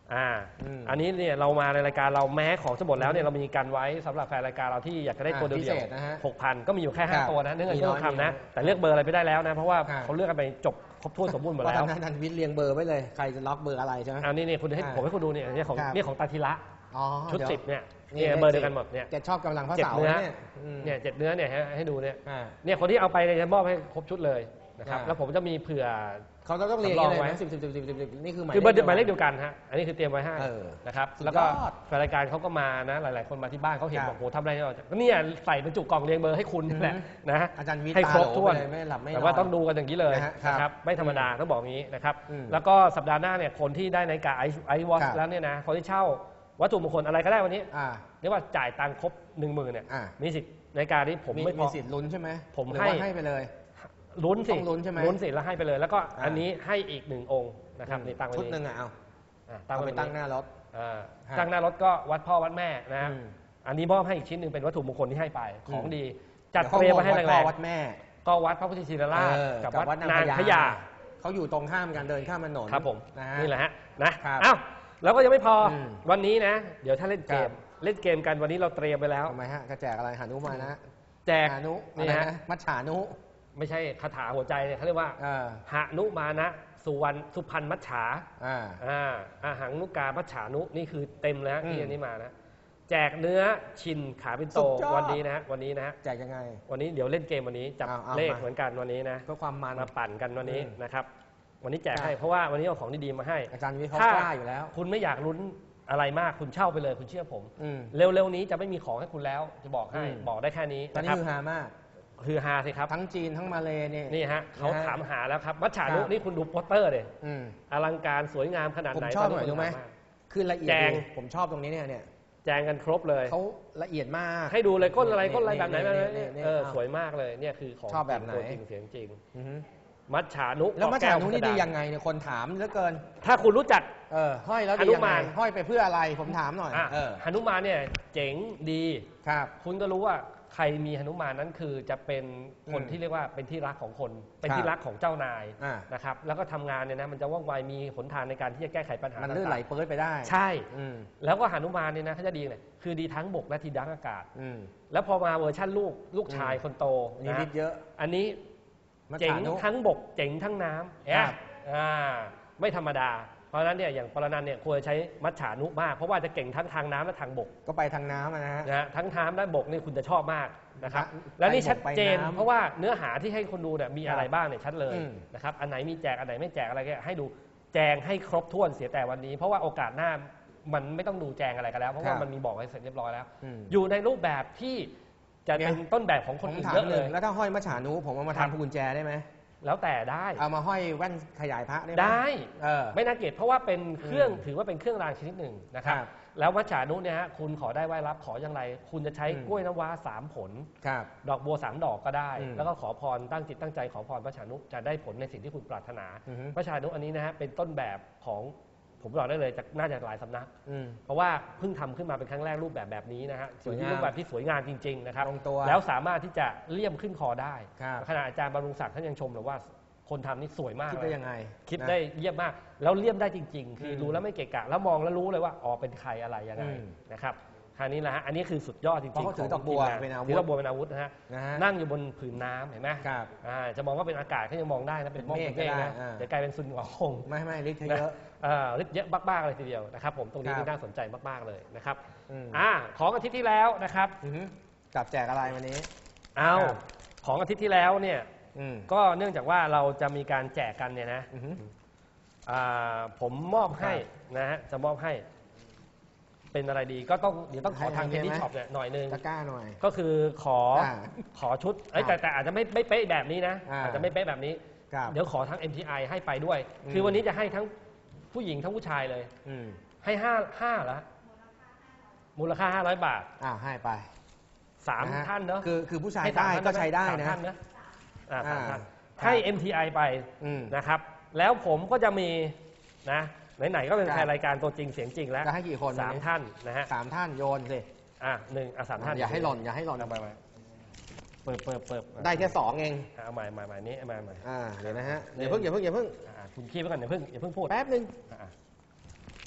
อ่าอืมอันนี้เนี่ยเรามาในรายการเราแม้ของจะหมดแล้วเนี่ยเรามีการไว้สำหรับแฟนรายการเราที่อยากจะได้ตัวเดียวพิเศษนะฮะหกพันก็มีอยู่แค่ครัห้าบตัวนะเนื่องจากมีต้น้ออยงคำนะมีน้อยแต่เลือกเบอร์อะไรไม่ได้แล้วนะเพราะว่าครับเขาเลือกกันไปจบครบถ้วนสมบูรณ์หมดเพราะแล้วทางท่านวิทย์เรียงเบอร์ไว้เลย ใครจะล็อกเบอร์อะไรใช่ไหมอันนี้เนี่ยคุณให้อ่าผมให้คุณดูเนี่ยเนี่ยของครับเนี่ยของตาธิระอ๋อชุดเยวสิบเนี่ยนี่เนี่ยเบอร์เดียวกันหมดเนี่ยแกชอบกำลังพระเจ็ดเสาร์เนื้อเนี่ยอืมเนี่ยเจ็ดเนื้อเนี่ยให้ให้ดูเนี่ยอ่าเนี่ยคนที่เอาไปเนี่ยจะมอบให้ครบชุดเลยนะครับอ่าแล้วผมจะมีเผื่อเขาต้องเรียงสำรองเลยไว้นะสิบสิบสิบสิบสิบสิบนี่คือหมายคือเบอร์ลขหมายเลขเดียวกันฮะ อันนี้คือเตรียมไว้ให้เออนะครับสุดแล้วก็ยอดแฟนรายการเขาก็มานะ หลาย ๆ คนมาที่บ้านเขาเห็นครับบอกโหทำอะไรเนี่ยก็เนี่ยใส่บรรจุกล่องเรียงเบอร์ให้คุณนี่แหละอือฮึนะอาจารย์วิทย์ให้ครบตาโหลถ้วนไปเลยไม่หลับไม่นอนแต่ว่าต้องดูกันอย่างนี้เลยนะฮะครับนะครับ ไม่ธรรมดาต้องบอกงี้นะครับอืมแล้วก็สัปดาห์หน้าเนี่ยคนที่ได้นาฬิกาไอไอวอชครับแล้วเนี่ยนะคนที่เช่าวัตถุมงคลอะไรก็ได้วันนี้อ่าเรียกว่าจ่ายตังค์ครบหนึ่งหมื่นเนี่ยอ่ามีสิทธิ์นาฬิกาที่ผมมีไม่พมีอสิทธิ์ลุ้นใช่ไหมผมหรือให้ว่าให้ไปเลยลุ้นสิต้องลุ้นใช่ไหมลุ้นสิแล้วให้ไปเลย แล้วก็อ่าอันนี้ให้อีกหนึ่งองค์นะครับนี่ตั้งไว้ชุดนี่หนึ่งอ่ะเอาอ่ะเอาว้ไปตรตั้งหน้ารถอ่าฮะตั้งหน้ารถก็วัดพ่อวัดแม่นะอืมอันนี้มอบให้อีกชิ้นหนึ่งเป็นวัตถุมงคลที่ให้ไปของอืมดี จัดเตรียมมาให้ดี๋วแรเขางบอกวัดพ่อวัดแม่ๆก็วัดพระพุทธชินราชเออกับกับวัดวัดนางนางพพญาญา เขาอยู่ตรงข้ามกันเดินข้ามถนนครับผมนะฮะนี่แหละฮะนะครับ อ้าวแล้วก็ยังไม่พออมวันนี้นะ เดี๋ยวถ้าเล่นเกครัมบเล่นเกมกันวันนี้เราเตรียมไปแล้วทำไมฮะกระแจกอะไรหานุมานะแจกหานุนี่อะไรฮะนะมัจฉานุไม่ใช่คาถาหัวใจเนี่ยเขาเรียกว่าเออหนุมานะสุวรรณสุพรรณมัจฉาอ่าอ่าอาหังนุกามัจฉานุนี่คือเต็มแล้วอืมที่อันนี้มานะ แจกเนื้อชินขาเป็นโตสุดยอดวันนี้นะฮะวันนี้นะฮะแจกยังไงวันนี้เดี๋ยวเล่นเกมวันนี้จับเอาเอาเลขมาเหมือนกันวันนี้นะเพื่อความมันมาปั่นกันวันนี้อืมนะครับ วันนี้แจกครับให้เพราะว่าวันนี้เอาของดีๆมาให้อาจารย์วิทย์เขาถ้ากล้าอยู่แล้วคุณไม่อยากลุ้นอะไรมากคุณเช่าไปเลย คุณเชื่อผมอืมเร็วๆนี้จะไม่มีของให้คุณแล้ว จะบอกให้อืมบอกได้แค่นี้ตอนนะนี้ครับคือฮามากคือฮาสิครับทั้งจีนทั้งมาเลนี่นี่ฮะเขานะฮะถามหาแล้วครับมัจฉานุครับนี่คุณดูโปสเตอร์เลยอืมอลังการสวยงามขนาดผมไหนชอบตนหน่นี้อยรู้ไหมคนถาากคือละเอียดแจงดีผมชอบตรงนี้เนี่ยเนี่ยแจงกันครบเลยเขาละเอียดมากให้ดูเลยก้นอะไรนี่ก้นอะไรแบบไหนแบบไหนนี่นี่เออเอาสวยมากเลยเนี่ยคือของชอบแบบไหนตัวจริงเสียงจริงอือฮึมัจฉานุแล้วมัจฉานุนี่ดีเกาะแก้วยังไงเนี่ยคนถามเหลือเกินถ้าคุณรู้จักเออห้อยแล้วหดีนุยังไงมานห้อยไปเพื่ออะไรผมถามหน่อยอ่ะเออหนุมานเนี่ยเจ๋งดีครับคุณก็รู้ว่าใครมีหนุมานนั้นคือจะเป็นคนอืมที่เรียกว่าเป็นที่รักของคน เป็นครับที่รักของเจ้านายอ่านะครับแล้วก็ทำงานเนี่ยนะมันจะว่องไวมีหนทางในการที่จะแก้ไขปัญหามันลื่นไหลต่างเปิดไปได้ๆใช่อืมแล้วก็หนุมานเนี่ยนะเขาจะดีเนี่ยคือดีทั้งบกและทีทั้งอากาศอืมแล้วพอมาเวอร์ชั่นลูกลูกชายคนโตนี่นะฤทธิ์เยอะอันนี้มัจเจ๋งฉานุทั้งบกเจ๋งทั้งน้ำครับอ่าไม่ธรรมดา เพราะฉะนั้นเนี่ยอย่างปรนันท์เนี่ยควรจะใช้มัจฉานุมาก เพราะว่าจะเก่งทั้งทางน้ำและทางบกก็ไปทางน้ำอะนะฮะนะฮะทั้งน้ำและบกนี่คุณจะชอบมากนะครับไปบกแล้วนี่ชัดเจนไปน้ำเพราะว่าเนื้อหาที่ให้คนดูเนี่ยมีอะไรบ้างเนี่ยชัดเลยอืมนะครับอันไหนมีแจกอันไหนไม่แจกอะไรก็ให้ดูแจงให้ครบถ้วนเสียแต่วันนี้ เพราะว่าโอกาสหน้ามันไม่ต้องดูแจงอะไรกันแล้ว เพราะว่ามันมีบอกไว้เสร็จเรียบร้อยแล้วอืมอยู่ในรูปแบบที่จะเป็นต้นแบบของคนผมอื่นถามเยอะหเลนึ่งยแล้วถ้าห้อยมัจฉานุผมเอามาครับทำพวงกุญแจได้ไหมแล้วแต่ได้เอามาห้อยแว่นขยายพระได้ไหมได้เออไม่น่าเกลียดเพราะว่าเป็นเครื่องอืมถือว่าเป็นเครื่องรางชนิดหนึ่งนะครับครับแล้ววัชฉานุเนี่ยฮะคุณขอได้ไหว้รับขออย่างไร คุณจะใช้อืมกล้วยน้ำว้าสามผลครับดอกบัวสามดอกก็ได้อืมแล้วก็ขอพรตั้งจิตตั้งใจขอพรวัชฉานุจะได้ผลในสิ่งที่คุณปรารถนาอือฮึวัชฉานุอันนี้นะฮะเป็นต้นแบบของผมบอกได้เลยจากน่าจะหลายสำนักอืมเพราะว่าเพิ่งทำขึ้นมาเป็นครั้งแรกรูปแบบแบบนี้นะฮะสวยงามที่รูปแบบที่สวยงามจริงๆนะครับตรงตัวแล้วสามารถที่จะเลี่ยมขึ้นคอได้ครับขณะอาจารย์บำรุงศักดิ์ท่านยังชมเลยว่าคนทำนี่สวยมากคิดเลได้ยยังไงคิดนะได้เยี่ยมมาก แล้วเลี่ยมได้จริง ๆ คืออมดูแล้วไม่เกะกะ แล้วมองแล้วรู้เลยว่าอ๋อเป็นใครอะไรยังไงอืมนะครับคราวนี้แหละฮะอันนี้คือสุดยอดจริงๆเพราะเขาถือดอกบัวขงทีมงเป็นอาวุธถือดอกบัวเป็นอาวุธนะฮะนะฮะนั่งอยู่บนผืนน้ำเห็นไหมครับอ่าจะมองว่าเป็นอากาศก็ยังมองได้นะเป็นเป็นมองเมฆเป็นเมฆก็ได้นะอ่าเดี๋ยวกลายเป็นซุนหงอคงไม่ไม่ฤทธิ์นะเยอะเอ่อฤทธิ์เยอะมากๆเลยทีเดียวนะครับผมตรงนี้ครับนี่น่าสนใจมากๆเลยนะครับอืมอ่าของอาทิตย์ที่แล้วนะครับอือฮึกลับแจกอะไรวันนี้เอาครับของอาทิตย์ที่แล้วเนี่ยอืมก็เนื่องจากว่าเราจะมีการแจกกันเนี่ยนะอือฮึอ่าผมมอบให้นะฮะจะมอบให้ เป็นอะไรดีก็ต้องเดี๋ยวต้องขอทางให้เทนนิสให้ไหมช็อปเนี่ยหน่อยนึงตะกร้าหน่อยก็คือขออ่าขอชุดเอ้ยครัแต่บแต่อาจจะไม่ไม่เป๊ะแบบนี้นะอ่าอาจจะไม่เป๊ะแบบนี้ครับเดี๋ยวขอทั้ง เอ็ม ที ไอ ให้ไปด้วยอืมคือวันนี้จะให้ทั้งผู้หญิงทั้งผู้ชายเลยอืมให้ห้าห้าละมูลค่าห้าร้อยบาทอ่าให้ไปสามะฮะท่านเนาะคือคือผู้ชายให้สามได้ท่านก็ใช้ได้สามนะท่านนะอ่าสามอ่าท่านครับให้ เอ็ม ที ไอ ไปอืมนะครับ แล้วผมก็จะมีนะไหนๆก็เป็นครับแฟนรายการตัวจริงเสียงจริงแล้วจะให้กี่คนสามวันนี้ท่านนะฮะสามท่านโยนสิอ่ะหนึ่งอ่ะสามท่านอย่าให้หล่นอย่าให้หล่นเอาไปไปเปิดเปิดเปิดได้แค่สองเองเอาใหม่ใหม่ใหม่นี้เอาใหม่ใหม่อ่าเดี๋ยวนะฮะอย่าเพิ่งอย่าเพิ่งอย่าเพิ่งอ่ะคุณขี้ไปก่อนอย่าเพิ่งอย่าเพิ่งพูดแป๊บหนึ่งอ่ะ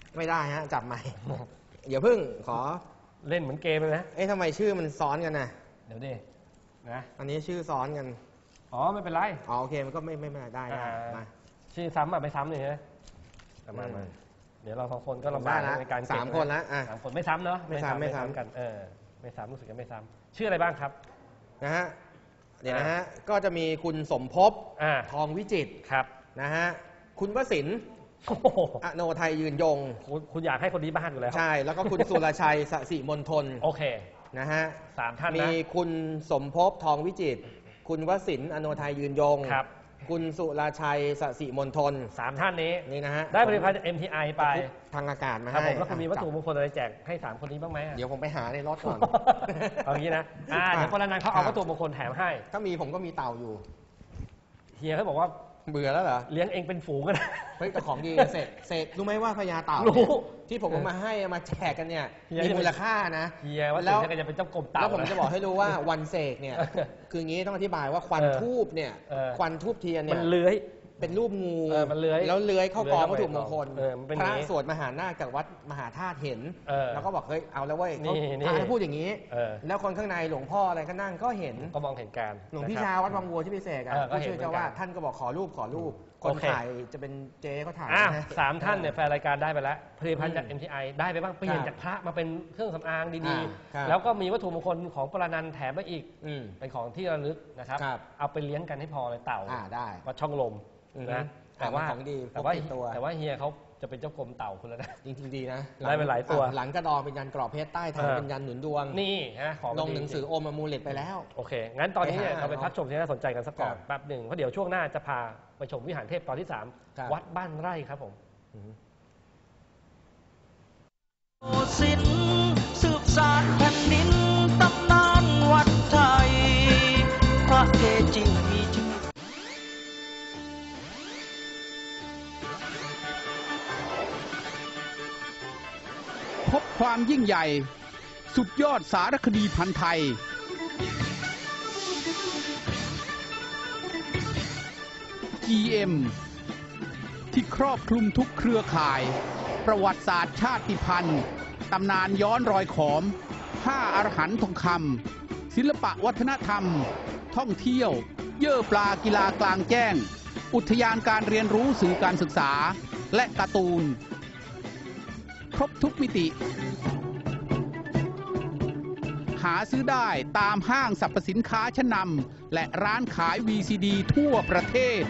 ไม่ได้ฮะจับใหม่ เดี๋ยวพึ่งขอเล่นเหมือนเกมเลยนะเอ๊ะทำไมชื่อมันซ้อนกันนะเดี๋ยวดินะอันนี้ชื่อซ้อนกันอ๋อไม่เป็นไรอ๋อโอเคมันก็ไม่ไม่ไม่ได้ได้อ่ามาชื่อซ้ำอ่ะไม่ซ้ำเลยนะเอามามาเดี๋ยวเราสองคนก็ลำบากได้ละในการเก็บสามคนละอ่ะสามคนไม่ซ้ำเนาะไม่ซ้ำไม่ซ้ำกันเออไม่ซ้ำรู้สึกจะไม่ซ้ำชื่ออะไรบ้างครับนะฮะเดี๋ยวนะฮะก็จะมีคุณสมภพอ่าทองวิจิตรครับนะฮะคุณวสินทร์โอ้โหอโนไทยยืนยงคุณคุณอยากให้คนนี้บ้านอยู่แล้วใช่แล้วก็คุณสุรชัยสสิมนทนโอเคนะฮะสามท่านนะมีคุณสมภพทองวิจิตรคุณวสินทร์อโนไทยยืนยงครับคุณสุรชัยสสิมนทนสามท่านนี้นี่นะฮะได้ผลิตภัณฑ์จาก เอ็ม ที ไอ ไปทางอากาศมาครับให้ผมแล้วคุณมีวัตถุมงคลอะไรแจกให้สามคนนี้บ้างไหมอะเดี๋ยวผมไปหาในรถก่อนเอางี้นะอ่าเดี๋ยวคนละนั้นเขาเอาวัตถุมงคลแถมให้ถ้ามีผมก็มีเต่าอยู่เฮียเขาบอกว่าเบื่อแล้วเหรอเลี้ยงเองเป็นฝูงกันนะเฮ้ยแต่ของดีเสร็จเสร็จรู้ไหมว่าพญาเต่ารู้เนี่ยที่ผมเอามาให้เอามาแจกกันเนี่ยเฮียมีมูลค่านะเฮียว่าแล้ถึวงจะเป็นเจ้ากรมเต่าแล้วผมนจะบอกให้รู้ว่าวันเสกเนี่ย คืองี้ต้องอธิบายว่าควันเออทูบเนี่ยเออควันทูบเทียนเนี่มัยนเลื้อยเป็นรูปงูเออมันเลื้อยแล้วเลื้อยเข้ากองเลื้วัอยตเข้าถุมงคลเออมันเป็นพอย่างระนี้สวดมหานาคจากวัดมหาธาตุเห็นเออแล้วก็บอกเฮ้ยเอาแล้วเว้ยนี่เขานี่พระพูดอย่างนี้เออแล้วคนข้างในหลวงพ่ออะไรก็นั่งก็เห็นก็มองเห็นการหลวงพี่นะครับชาวัดบางวัวที่พิเศษอะเออก็ผู้เห็นช่วยเจ้าว่าเหมือนกันท่านก็บอกขอรูปขอรูป คนโอเคถ่ายจะเป็นเจ๊เขาถ่ายอ่ะนะสามท่านเนี่ยแฟนรายการได้ไปแล้วผลิตภัณฑ์จากอืมเอ็ม ที ไอ ได้ไปบ้างเปลี่ยนครับจากพระมาเป็นเครื่องสำอางดีอ่าครับๆ แล้วก็มีวัตถุมงคลของปรานันท์แถมมาอีกอืมเป็นของที่ระลึกนะครับครับเอาไปเลี้ยงกันให้พอเลยเต่าอ่าได้วัดช่องลมอือฮึนะแต่ว่าหาของดีแต่ว่าพกติดตัวแต่ว่าเฮียเขาจะเป็นเจ้ากรมเต่าคุณแล้วนะจริงๆดีนะได้ไปหลายตัวอ่ะหลังกระดองเป็นยันกรอบเพชรใต้ฐานเออเป็นยันหนุนดวงนี่ฮะของลดีงหนังสือโอมมูเลตไปแล้วโอเค งั้นตอนนี้เนี่ยไปหาเราไปพักชมที่น่าสนใจกันสักก่อนครับแป๊บหนึ่งเพราะเดี๋ยวช่วงหน้าจะพาไปชมวิหารเทพตอนที่สามครับวัดบ้านไร่ครับผมโอสินสืบสานแผ่นดินตำนานวัดไทย พระเกจิมีชื่อพบความยิ่งใหญ่ สุดยอดสารคดีพันธ์ไทย จี เอ็ม ที่ครอบคลุมทุกเครือข่าย ประวัติศาสตร์ชาติพันธุ์ ตำนานย้อนรอยขอม ห้าอรหันต์ทองคำ ศิลปะวัฒนธรรม ท่องเที่ยว เย่อปลากีฬากลางแจ้ง อุทยานการเรียนรู้สื่อการศึกษา และการ์ตูน ครบทุกมิติ หาซื้อได้ตามห้างสรรพสินค้าชั้นนำและร้านขาย วี ซี ดี ทั่วประเทศ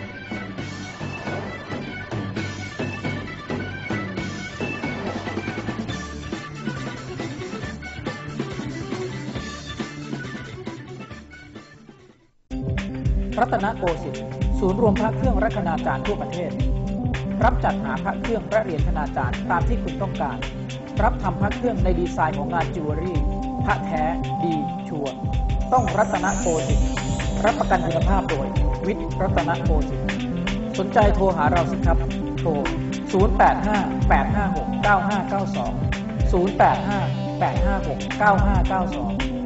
รัตนโกสินทร์ศูนย์รวมพระเครื่องรัตนาจารย์ทั่วประเทศ รับจัดหาพระเครื่องและเหรียญธนาจารย์ตามที่คุณต้องการ รับทำพระเครื่องในดีไซน์ของงานจิวเวลรี่พระแท้ดีชัวร์ต้องรัตนโกสินทร์รับประกันคุณภาพโดยวิทย์รัตนโกสินทร์สนใจโทรหาเราสิครับโทร ศูนย์ แปด ห้า แปด ห้า หก เก้า ห้า เก้า สอง ศูนย์ แปด ห้า แปด ห้า หก เก้า ห้า เก้า สอง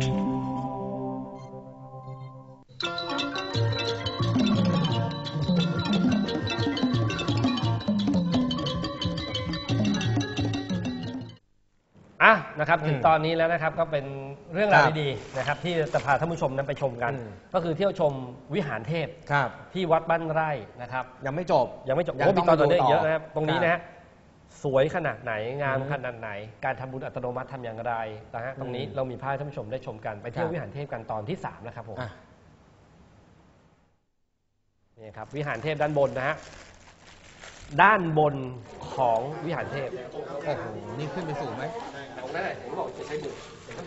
อ่ะนะครับถึงอืมตอนนี้แล้วนะครับก็เป็นเรื่องราวครับดีๆนะครับที่จะพาท่านผู้ชมนั้นไปชมกันอืมก็คือเที่ยวชมวิหารเทพครับที่วัดบ้านไร่นะครับยังไม่จบยังไม่จบยังโอ้ต้มีองตอนต่อไปดูเนื่องเยอะต่อนะครับตรงนี้ครับนะฮะสวยขนาดไหนงามอืมขนาดไหน การทำบุญอัตโนมัติทำอย่างไรนะฮะตรงนี้อืมเรามีภาพให้ท่านผู้ชมได้ชมกันไปเที่ยวครับวิหารเทพกันตอนที่สามนะครับผมอ่ะนี่ครับวิหารเทพด้านบนนะฮะด้านบนของวิหารเทพโอ้โหนี่ขึ้นไปสูงไหมผมได้ผมบอกจะใช้มือ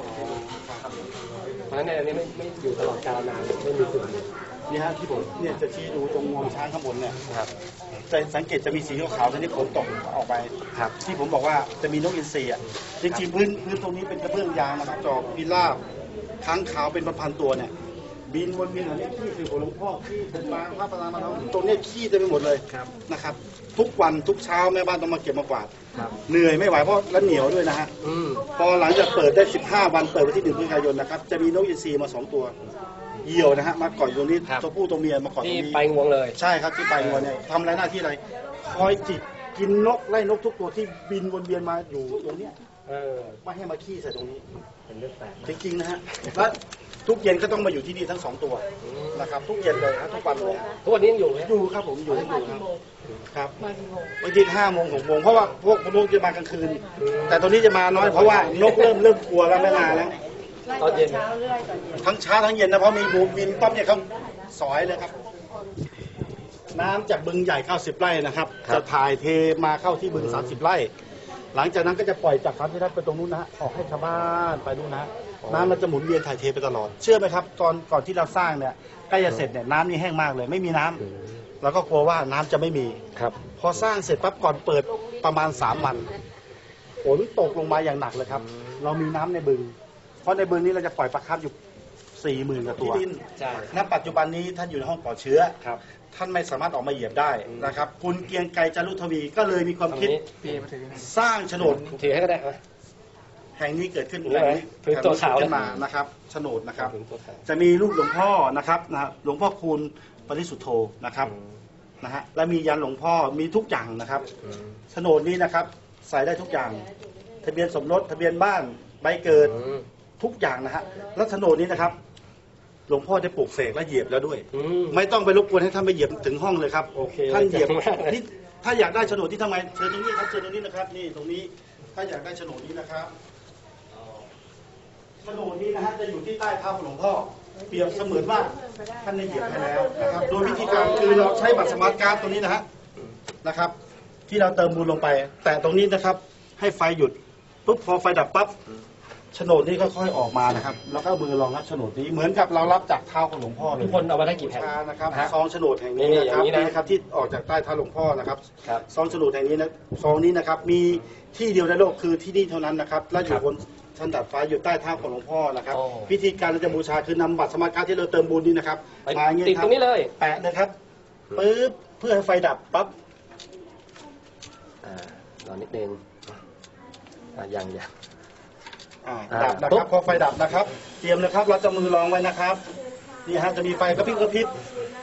เพราะฉะนั้นเนี่ยอันนี้ไม่ไม่อยู่ตลอดกาลนานไม่มีส่วนนี่ฮะที่ผมเนี่ยจะชี้ดูตรงงวงช้างข้างบนเนี่ยครับจะสังเกตจะมีสีขาวๆตอนนี้ฝนตกออกไปครับที่ผมบอกว่าจะมีนกอินทรีอ่ะจริงๆพื้นพื้นตรงนี้เป็นกระเบื้องยางนะครับจอกพิราบค้างขาวเป็นพันๆตัวเนี่ยบินวนเวียนเหล่านี้ขี้คือหัวหลวงพ่อขี้เป็นมาพระประธานมาแล้วตรงเนี้ยขี้เต็มไปหมดเลยครับนะครับ ทุกวันทุกเช้าแม่บ้านต้องมาเก็บมากวาดครับเหนื่อยไม่ไหวเพราะแล้วเหนียวด้วยนะฮะอืมพอหลังจากเปิดได้สิบห้าวันเปิดวันที่หนึ่งพฤศจิกายนนะครับจะมีนกอินทรีมาสองตัวเหยี่ยวนะฮะมาเกาะอยู่ตรงนี้ครับตัวผู้ตัวเมียมาเกาะตรที่งนี้ไปงวงเลยใช่ครับที่ไปงวเนี่ยทำอะไรหน้าที่อะไร คอยจิกกินนกไล่นกทุกตัวที่บินวนเวียนมาอยู่ตรงเนี้ยเออไม่ให้มาขี้ใส่ตรงนี้เป็นเรื่องแปลกจริงๆนะฮะและทุกเย็นก็ต้องมาอยู่ที่นี่ทั้งสองตัวนะครับทุกเย็นเลยครับทุกวันเลยทุกวันนี้ยังอยู่ไหมอยู่ครับผมอยู่อยู่ครับครับบางทีห้าโมงหกโมงเพราะว่าพวกนกจะมากลางคืน แต่ตัวนี้จะมาน้อยเพราะว่านกเริ่มเริ่มกลัวแล้วไม่มาแล้วตอนเย็นทั้งเช้าทั้งเย็นนะเพราะมีบูมบินปั๊บเนี่ยเขาสอยเลยครับ น้ำจากบึงใหญ่เก้าสิบไร่นะครับจะถ่ายเทมาเข้าที่บึงสามสิบไร่ หลังจากนั้นก็จะปล่อยจากสามสิบไร่ไปตรงนู้นนะฮะออกให้ชาวบ้านไปนู้นนะฮะน้ำมันจะหมุนเวียนถ่ายเทไปตลอด เชื่อไหมครับตอนก่อนที่เราสร้างเนี่ยใกล้จะเสร็จเนี่ยน้ำนี่แห้งมากเลย ไม่มีน้ำเราก็กลัวว่าน้ำจะไม่มีครับพอสร้างเสร็จปั๊บก่อนเปิดประมาณสามวันฝนตกลงมาอย่างหนักเลยครับ เรามีน้ำในบึง เพราะในบึงนี้เราจะปล่อยปลาคาร์ฟอยู่สี่หมื่นกว่าตัวใช่ณ ปัจจุบันนี้ท่านอยู่ในห้องปลอดเชื้อครับท่านไม่สามารถออกมาเหยียบได้นะครับ คุณเกรียงไกรจารุทวีก็เลยมีความคิดพี่มาถือสร้างโฉนดถือให้ก็ได้ไหมแห่งนี้เกิดขึ้นนี่ไหมแห่งนี้พื้นตัวขาวเลยขึ้นมานะครับโฉนดนะครับถึงตัวขาวจะมีรูปหลวงพ่อนะครับนะฮะหลวงพ่อคูณปริสุทธโธนะครับนะฮะและมียันหลวงพ่อมีทุกอย่างนะครับโฉนดนี้นะครับใส่ได้ทุกอย่าง ทะเบียนสมรสทะเบียนบ้านใบเกิดอืมทุกอย่างนะฮะแล้วโฉนดนี้นะครับ หลวงพ่อได้ปลูกเสกและเหยียบแล้วด้วยอืมไม่ต้องไปรบกวนให้ท่านไปเหยียบถึงห้องเลยครับโอเคท่านเหยียบเจ๋งมากเลยที่ถ้าอยากได้โฉนดที่ทำไมเชิญตรงนี้ครับเชิญตรงนี้นะครับ นี่ตรงนี้ถ้าอยากได้โฉนดนี้นะครับโฉนดนี้นะฮะจะอยู่ที่ใต้เท้าของหลวงพ่อเปรียบเสมือนว่าท่านได้เหยียบให้แล้วนะครับโดยวิธีการคือเราใช้บัตรสมาร์ทการ์ดตัวนี้นะฮะนะครับ ที่เราเติมมูลลงไป แต่ตรงนี้นะครับ ให้ไฟหยุดปุ๊บพอไฟดับปั๊บโฉนดนี้ค่อยๆออกมานะครับ แล้วก็เอามือรองรับโฉนดนี้เหมือนกับเรารับจากเท้าของหลวงพ่อเลยทุกคนเอามาได้กี่แผ่นชานะครับฮะซองโฉนดแห่งนี้นี่นะอคย่ารับงนี้นะนี่นะครับที่ออกจากใต้เท้าหลวงพ่อนะครับครับซองโฉนดแห่งนี้นะซองนี้นะครับมีที่เดียวในโลกคือที่นี่เท่านั้นนะครับและอยู่บนชั้นดาดฟ้าอยู่ใต้เท้าของหลวงพ่อนะครับโอ้วิธีการเราจะบูชาคือนำบัตรสมาร์ทการ์ดที่เราเติมบุญนี่นะครับไปมาอย่างเงี้ยติดคตบรงนี้เลยแปะนะครับปึ๊บเพื่อให้ไฟดับปั๊บอ่ารอนิดนึงอ่ายังยังอ่าอ่าดับนะปุ๊ครับ บพอไฟดับนะครับ เตรียมนะครับ เราจะมือรองไว้นะครับนี่ฮะจะมีไฟกระพริบกระพริบ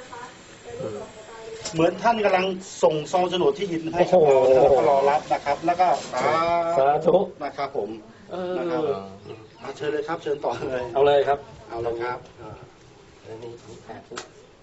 เหมือนท่านกำลังส่งซองโฉนดที่ดินให้กับเราแล้วก็รอรับนะครับ แล้วก็สาสาธุนะครับผมเออนะครับอ่าเชิญเลยครับ เชิญต่อเลยเอาเลยครับเอาเลยครับอันนี้นี่แปดปุ๊บ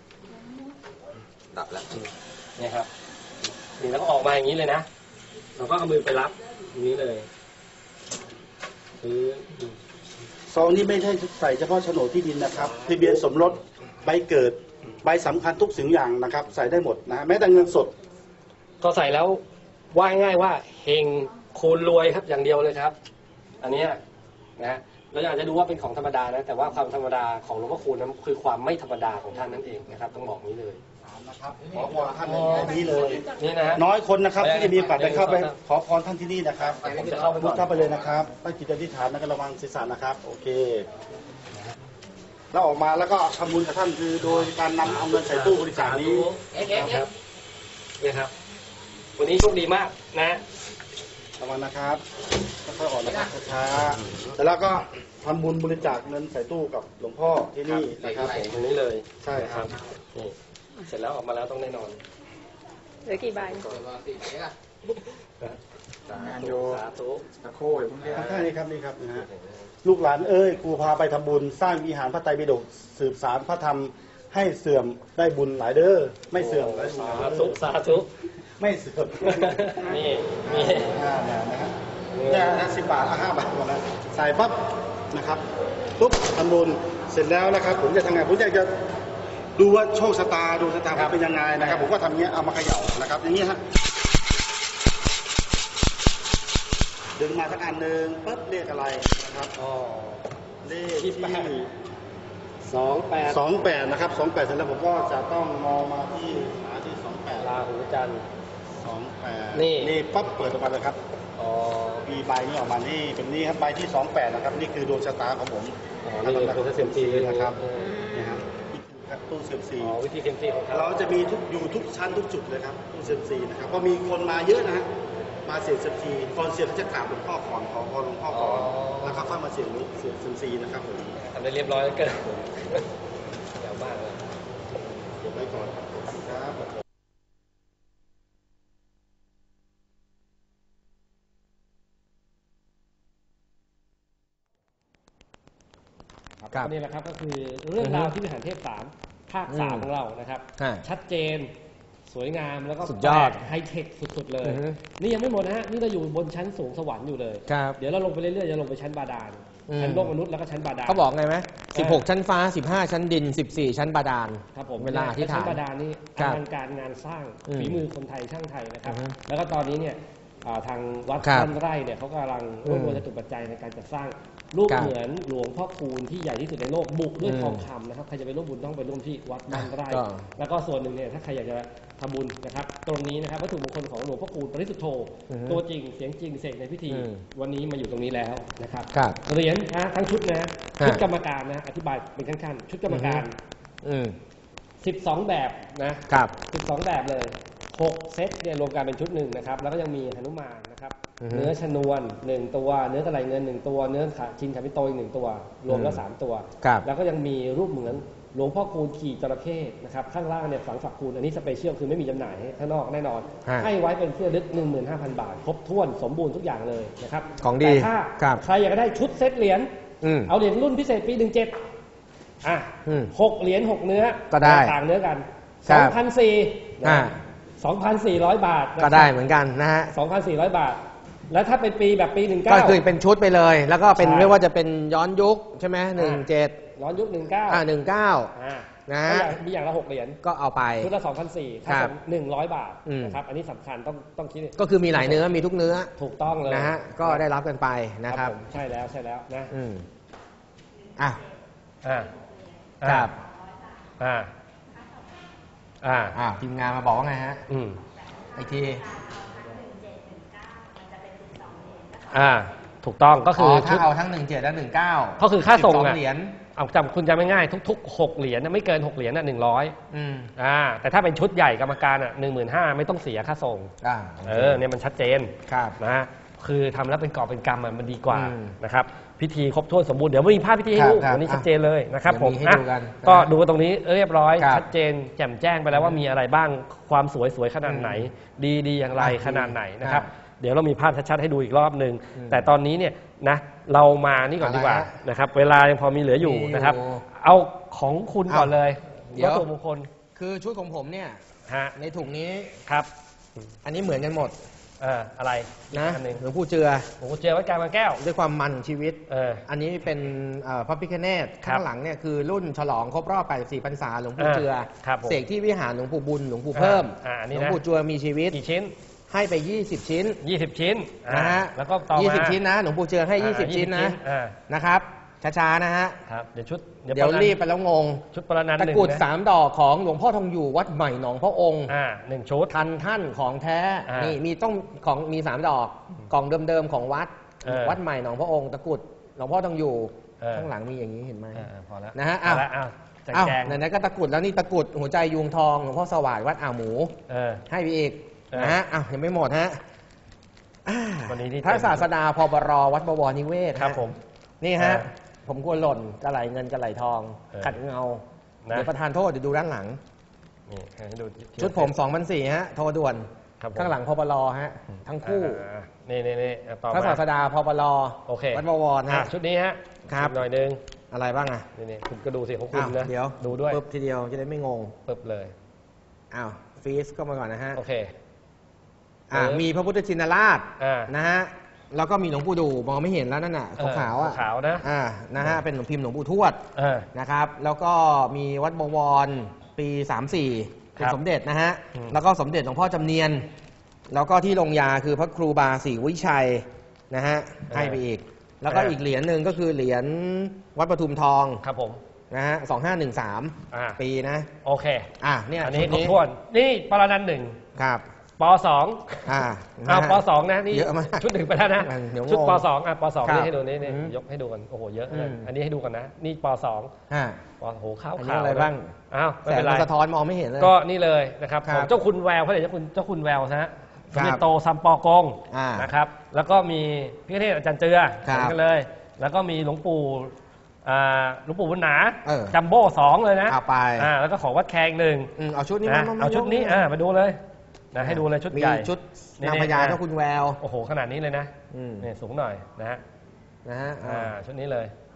ดับแล้วเนี่ยครับนี่แล้วก็ออกมาอย่างนี้เลยนะเราก็เอามือไปรับอย่างนี้เลยคือซองนี้ไม่ใช่ใส่เฉพาะโฉนดที่ดินนะครับทะเบียนสมรสใบเกิดใบสำคัญทุกสิ่งอย่างนะครับ ใส่ได้หมดนะแม้แต่เงินสดก็ใส่แล้วว่าง่ายๆว่าเฮงคูณรวยครับอย่างเดียวเลยครับ อันเนี้ยนะเราอาจจะดูว่าเป็นของธรรมดานะแต่ว่าความธรรมดาของหลวงพ่อคูณนั้นคือความไม่ธรรมดาของท่านนั่นเองนะครับต้องบอกนี้เลยนะครับขอพรท่านในนี้เลยนี่นะฮะน้อยคนนะครับที่จะมีโอกาสได้เข้าไปหนึ่งสองสามขอพรท่านที่นี่นะครับผมจะเข้าไปก่อนเข้าไปเลยนะครับตั้งจิตอธิษฐานแล้วก็ระวังศีรษะนะครับ โอเค แล้วออกมาแล้วก็ทำบุญกับท่านคือโดยการนำเอาเงินใส่ตู้บริจาคนี้ครับเนี่ยครับ วันนี้โชคดีมากนะระวังนะครับค่อยๆออกนะครับช้าๆแล้วก็ทำบุญบริจาคเงินใส่ตู้กับหลวงพ่อที่นี่นะครับผมตรงนี้เลยใช่ครับนี่เสร็จแล้วออกมาแล้วต้องแน่นอนเหลือกี่ใบสาธุสาธุข้างๆนี่ครับนี่ครับนะฮะลูกหลานเอ้ยครูพาไปทำบุญสร้างวิหารพระไตรปิฎกสืบสารพระธรรมให้เสื่อมได้บุญหลายเด้อไม่เสื่อมได้บุญสาธุสาธุไม่เสื่อมนี่นี่อ่าเนี่ยนะฮะเนี่ยนะสิบบาทอ่ะห้าบาทหมดแล้วใส่ปั๊บนะครับปุ๊บทำบุญเสร็จแล้วนะครับ ผมจะทำไงผมอยากจะดูว่าโชคชะตาดูชะตาผมเป็นยังไงนะครับ ผมก็ทำเงี้ยเอามาเขย่านะครับ อย่างเงี้ยฮะดึงมาสักอันหนึ่งปุ๊บเรียกอะไรนะครับอ๋อเลขยี่ที่สิบแปด สองแปดสองแปดนะครับสองแปดเสร็จแล้วผมก็จะต้องมองมาที่หาที่สองแปดราหูจันทร์สองแปดนี่นี่ปั๊บเปิดออกมาเลยครับอ๋อมีใบนี้ออกมานี่เป็นนี่ครับใบที่สองแปดนะครับนี่คือดวงชะตาของผมอ๋อนี่คือเซียมซีนะครับเออนี่ครับนี่คือครับตู้เซียมซีอ๋อวิธีเซียมซีของเขาเราจะมีทุกอยู่ทุกชั้นทุกจุดเลยครับตู้เซียมซีนะครับก็มีคนมาเยอะนะฮะมาเสี่ยงเซียมซีก่อนเสี่ยงเขาจะกราบหลวงพ่อก่อนขอพรหลวงพ่อก่อนแล้วก็ค่อยมาเสี่ยงนี้เสี่ยงเซียมซีนะครับผมทำได้เรียบร้อยแล้วเกินยาวมากเลยเก็บไว้ก่อนครับครับนี่แหละครับก็คือเรื่องราวที่วิหารเทพสามภาคสามอืมของเรานะครับฮะชัดเจนสวยงามแล้วก็สุดยอดแปลกไฮเทคสุดๆเลยอือฮึนี่ยังไม่หมดนะฮะนี่เราอยู่บนชั้นสูงสวรรค์อยู่เลยครับเดี๋ยวเราลงไปเรื่อยๆจะลงไปชั้นบาดาลอืมชั้นโลกมนุษย์แล้วก็ชั้นบาดาลเขาบอกไงไหมสิบหกชั้นฟ้าสิบห้าชั้นดินสิบสี่ชั้นบาดาลครับผมเวลาที่ชั้ถาน มบาดาลนี่อครับลังการงานสร้างอืมฝีมือคนไทยช่างไทยนะครับอือฮึแล้วก็ตอนนี้เนี่ยอ่าทางวัดครับบ้านไร่เนี่ยเขากำลังรวบรวมอืมจตุปัจจัยในการจัดสร้างรูปครับเหมือนหลวงพ่อคูณที่ใหญ่ที่สุดในโลกบุกด้วยอืมทองคำนะครับใครจะไปร่วมบุญต้องไปร่วมที่วัดบ้านไร่ก็แล้วก็ส่วนหนึ่งเนี่ยถ้าใครอยากจะทำบุญนะครับตรงนี้นะครับวัตถุมงคลของหลวงพ่อคูณปริสุทธโธอือฮึตัวจริงเสียงจริงเสกในพิธีอืมวันนี้มาอยู่ตรงนี้แล้วนะครับครับเหรียญนะทั้งชุดนะฮะชุดกรรมการนะอธิบายเป็นขั้นๆชุดกรรมการอืมสิบสอง แบบนะครับ สิบสอง แบบเลยหกเซตเนี่ยรวมกันเป็นชุดหนึ่งนะครับ แล้วก็ยังมีหนุมานนะครับอือฮึเนื้อชนวนหนึ่งตัว เนื้อกระไหลเงินหนึ่งตัว เนื้อขาชินขาพิโตอีกหนึ่งตัว รวมแล้วอืมสามตัวครับแล้วก็ยังมีรูปเหมือนหลวงพ่อคูณขี่จระเข้นะครับ ข้างล่างเนี่ยฝังฝักคูณ อันนี้สเปเชียลคือไม่มีจำหน่ายให้ข้างนอกแน่นอนฮะให้ไว้เป็นที่ระลึก หนึ่งหมื่นห้าพัน บาท ครบถ้วนสมบูรณ์ทุกอย่างเลยนะครับของดีแต่ถ้าครับใครอยากได้ชุดเซตเหรียญอืมเอาเหรียญรุ่นพิเศษปีหนึ่งเจ็ดอ่ะอืมหกเหรียญหกเนื้อก็ได้ต่างเนื้อกันครัสบองพันสี่อ่าสองพันสี่ร้อย บาทนะครับก็ได้เหมือนกันนะฮะสองพันสี่ร้อย บาท แล้วถ้าเป็นปีแบบปีหนึ่งเก้าก็คือเป็นชุดไปเลย แล้วก็เป็นใช่ไม่ว่าจะเป็นย้อนยุคใช่ไหมหนึ่งเจ็ดร้อนยุคหนึ่งเก้าอ่าหนึ่งเก้าอ่านะก็ฮะอย่างมีอย่างละหกเหรียญก็เอาไปชุดละสองพันสี่ครัถ้าบหนึ่งร้อยบาทอืมนะครับ อันนี้สำคัญต้องต้องคิดก็คือมีหลายเนื้อมีทุกเนื้อถูกต้องเลยนะฮะก็ได้รับกันไปนะครับผมใช่แล้วใช่แล้วนะอืมอ่ะอ่าครับอ่าอ่าอ่าทีมงานมาบอกว่าไงฮะอืมอีกทีอ่า ถูกต้องก็คืออชุถ้าดเอาทั้งหนึ่งเจ็ดและหนึ่งเก้าก็คือค่าส่งสิบสอ่ะเหรียญเอาจำคุณจำไม่ง่ายทุกๆหกเหรียญน่ะไม่เกินหกเหรียญน่ะหนึ่งร้อยอืมอ่าแต่ถ้าเป็นชุดใหญ่กรรมการอ่ะหนึ่งหมื่นห้าไม่ต้องเสียค่าส่งอ่าเออเนี่ยมันชัดเจนครับนะคือทำแล้วเป็นกอบเป็นกรรมอะมันดีกว่าอืมนะครับพิธีครบถ้วนสมบูรณ์เดี๋ยวมีภาพพิธีให้ดูครับวันนี้ครับชัดเจนเลยนะครับเดี๋ผยวมมีให้อ่ะดูกันก็นะดูตรงนี้เรียบร้อยครับชัดเจนแจ่มแจ้งไปแล้วว่ามีอะไรบ้างความสวยสวยขนาดไหน ดีดีอย่างไรอ่ะขนาดไหนดีนะครับอ่ะเดี๋ยวเรามีภาพชัดๆให้ดูอีกรอบหนึ่งอืมแต่ตอนนี้เนี่ยนะเรามานี่ก่อนดีกว่าอะไรฮะนะครับเวลายังพอมีเหลืออยู่มีอยู่นะครับ เอาของคุณก่อนเลยเดี๋ยววัตถุมงคลคือชุดของผมเนี่ยฮะในถุงนี้ครับอันนี้เหมือนกันหมดเอออะไรนะอันหนึ่งหลวงปู่เจือผมเจอวัดกลางบางแก้วด้วยความมันของชีวิตเอออันนี้เป็นเอ่อพระพิฆเนศครับข้างหลังเนี่ยคือรุ่นฉลองครบรอบแปดสิบสี่พรรษาหลวงปู่อ่าเจือครับผมเสกที่วิหารหลวงปู่บุญหลวงปู่เพิ่มอ่าอันนี้หลวนะงปู่เจือมีชีวิตกี่ชิ้นให้ไปยี่สิบชิ้นยี่สิบชิ้นนะฮะอ่าแล้วก็ต่อมายี่สิบชิ้นนะหลวงปู่เจือให้ยี่สิบอ่าชิ้นนะอ่านะครับช้าๆนะฮะครับเดี๋ยวชุดเดี๋ยวปะนันรีบไปแล้วงงชุดประนันตะหนึ่งกรุดนะสามดอกของหลวงพ่อทองอยู่วัดใหม่หนองพระองค์อ่าหนึ่งชุดทันท่านของแท้อ่านี่นี่มีต้องของมีสามดอกกล่องเดิมๆของวัดเออวัดใหม่หนองพระองค์ตะกรุดหลวงพ่อทองอยู่เออข้างหลังมีอย่างนี้เห็นไหมอ่าพอแล้วนะฮะเอาอ้าวละอ้าวแจกอ้าวแจงไหนๆก็ตะกรุดแล้วนี่ตะกรุดหัวใจยวงทองหลวงพ่อสวัสดิ์วัดอ่าวหมูเออให้ไปอีกเออนะฮะอ้าวยังไม่หมดฮะอ่าวันนี้นี่พระศาสดาพบรวัดบวรนิเวศครับฮะผมนี่ฮะเออผมกลัวหล่นกระไหลเงินกระไหลทองเออขัดเงานะเดี๋ยวประธานโทษเดี๋ยวดูด้านหลังนี่ให้ดูชุดผมสองพันสี่ฮะโทรด่วนครับผมข้างหลังพบรฮะ ทั้งคู่อ่านี่นี่นี่อ่ะต่อพระมาศาสดาพบรโอเควัดบวรอ่ะฮะชุดนี้ฮะครับหน่อยหนึงอะไรบ้างอ่ะนี่นี่คุณก็ดูสิของคุณอ้าวนะเดี๋ยวดูด้วยปึ๊บทีเดียวจะได้ไม่งงปึ๊บเลยอ้าวฟีสก็มาก่อนนะฮะโอเคอ่าปึ๊บมีพระพุทธชินราชอ่านะฮะแล้วก็มีหลวงปู่ดูมองไม่เห็นแล้วนั่นน่ะเออขาวๆอ่ะขาวนะอ่านะฮะเป็นหลวงพิมพ์หลวงปู่ทวดเออนะครับ แล้วก็มีวัดบวรปีสามสี่เป็นครับสมเด็จนะฮะอืมแล้วก็สมเด็จหลวงพ่อจำเนียน แล้วก็ที่ลงยาคือพระครูบาศรีวิชัยนะฮะให้ไปอีก แล้วก็อีกเหรียญหนึ่งก็คือเหรียญวัดปทุมทองครับผมนะฮะสองห้าหนึ่งสามอ่าปีนะโอเคอ่ะเนี่ยอันนี้ชุดครบถ้วน นี่ปรนันหนึ่งครับปสองอ่าอ้าวนะฮะปสองนะนี่เยอะมากชุดหนึ่งไปแล้วนะเดี๋ยวงงชุดปสองอ่ะปสองครับนี่ให้ดูนี่นี่อืมยกให้ดูกันโอ้โหเยอะเลยอืมอันนี้ให้ดูกันนะ นี่ปสองฮะปโอ้โหข้าวอันนี้ขาวอะไรนะบ้างอ้าวไม่แสเป็งนไรมันสะท้อนมองไม่เห็นเลยก็นี่เลยนะครับครัขบองเจ้าคุณแววพระเดชเจ้าคุณเจ้าคุณแววนะฮะสครัมบเด็จโตซัมปอกงอ่านะครับ แล้วก็มีพี่เทศอาจารย์เจือครับเหมือนกันเลย แล้วก็มีหลวงปู่อ่าหลวงปู่บุญหนาเออจัมโบ้สองเลยนะเอาไปอ่าแล้วก็ของวัดแคงหนึ่งอืมเอาชุดนี้นะมามาเอาชุดนี้ยกอ่ามาดูเลยนะให้ดูเลยชุดมีใหญ่ชุดนี่นางพญานี่เจ้าคุณแววโอ้โหขนาดนี้เลยนะอืมนี่สูงหน่อยนะฮะนะฮะอ่าชุดนี้เลย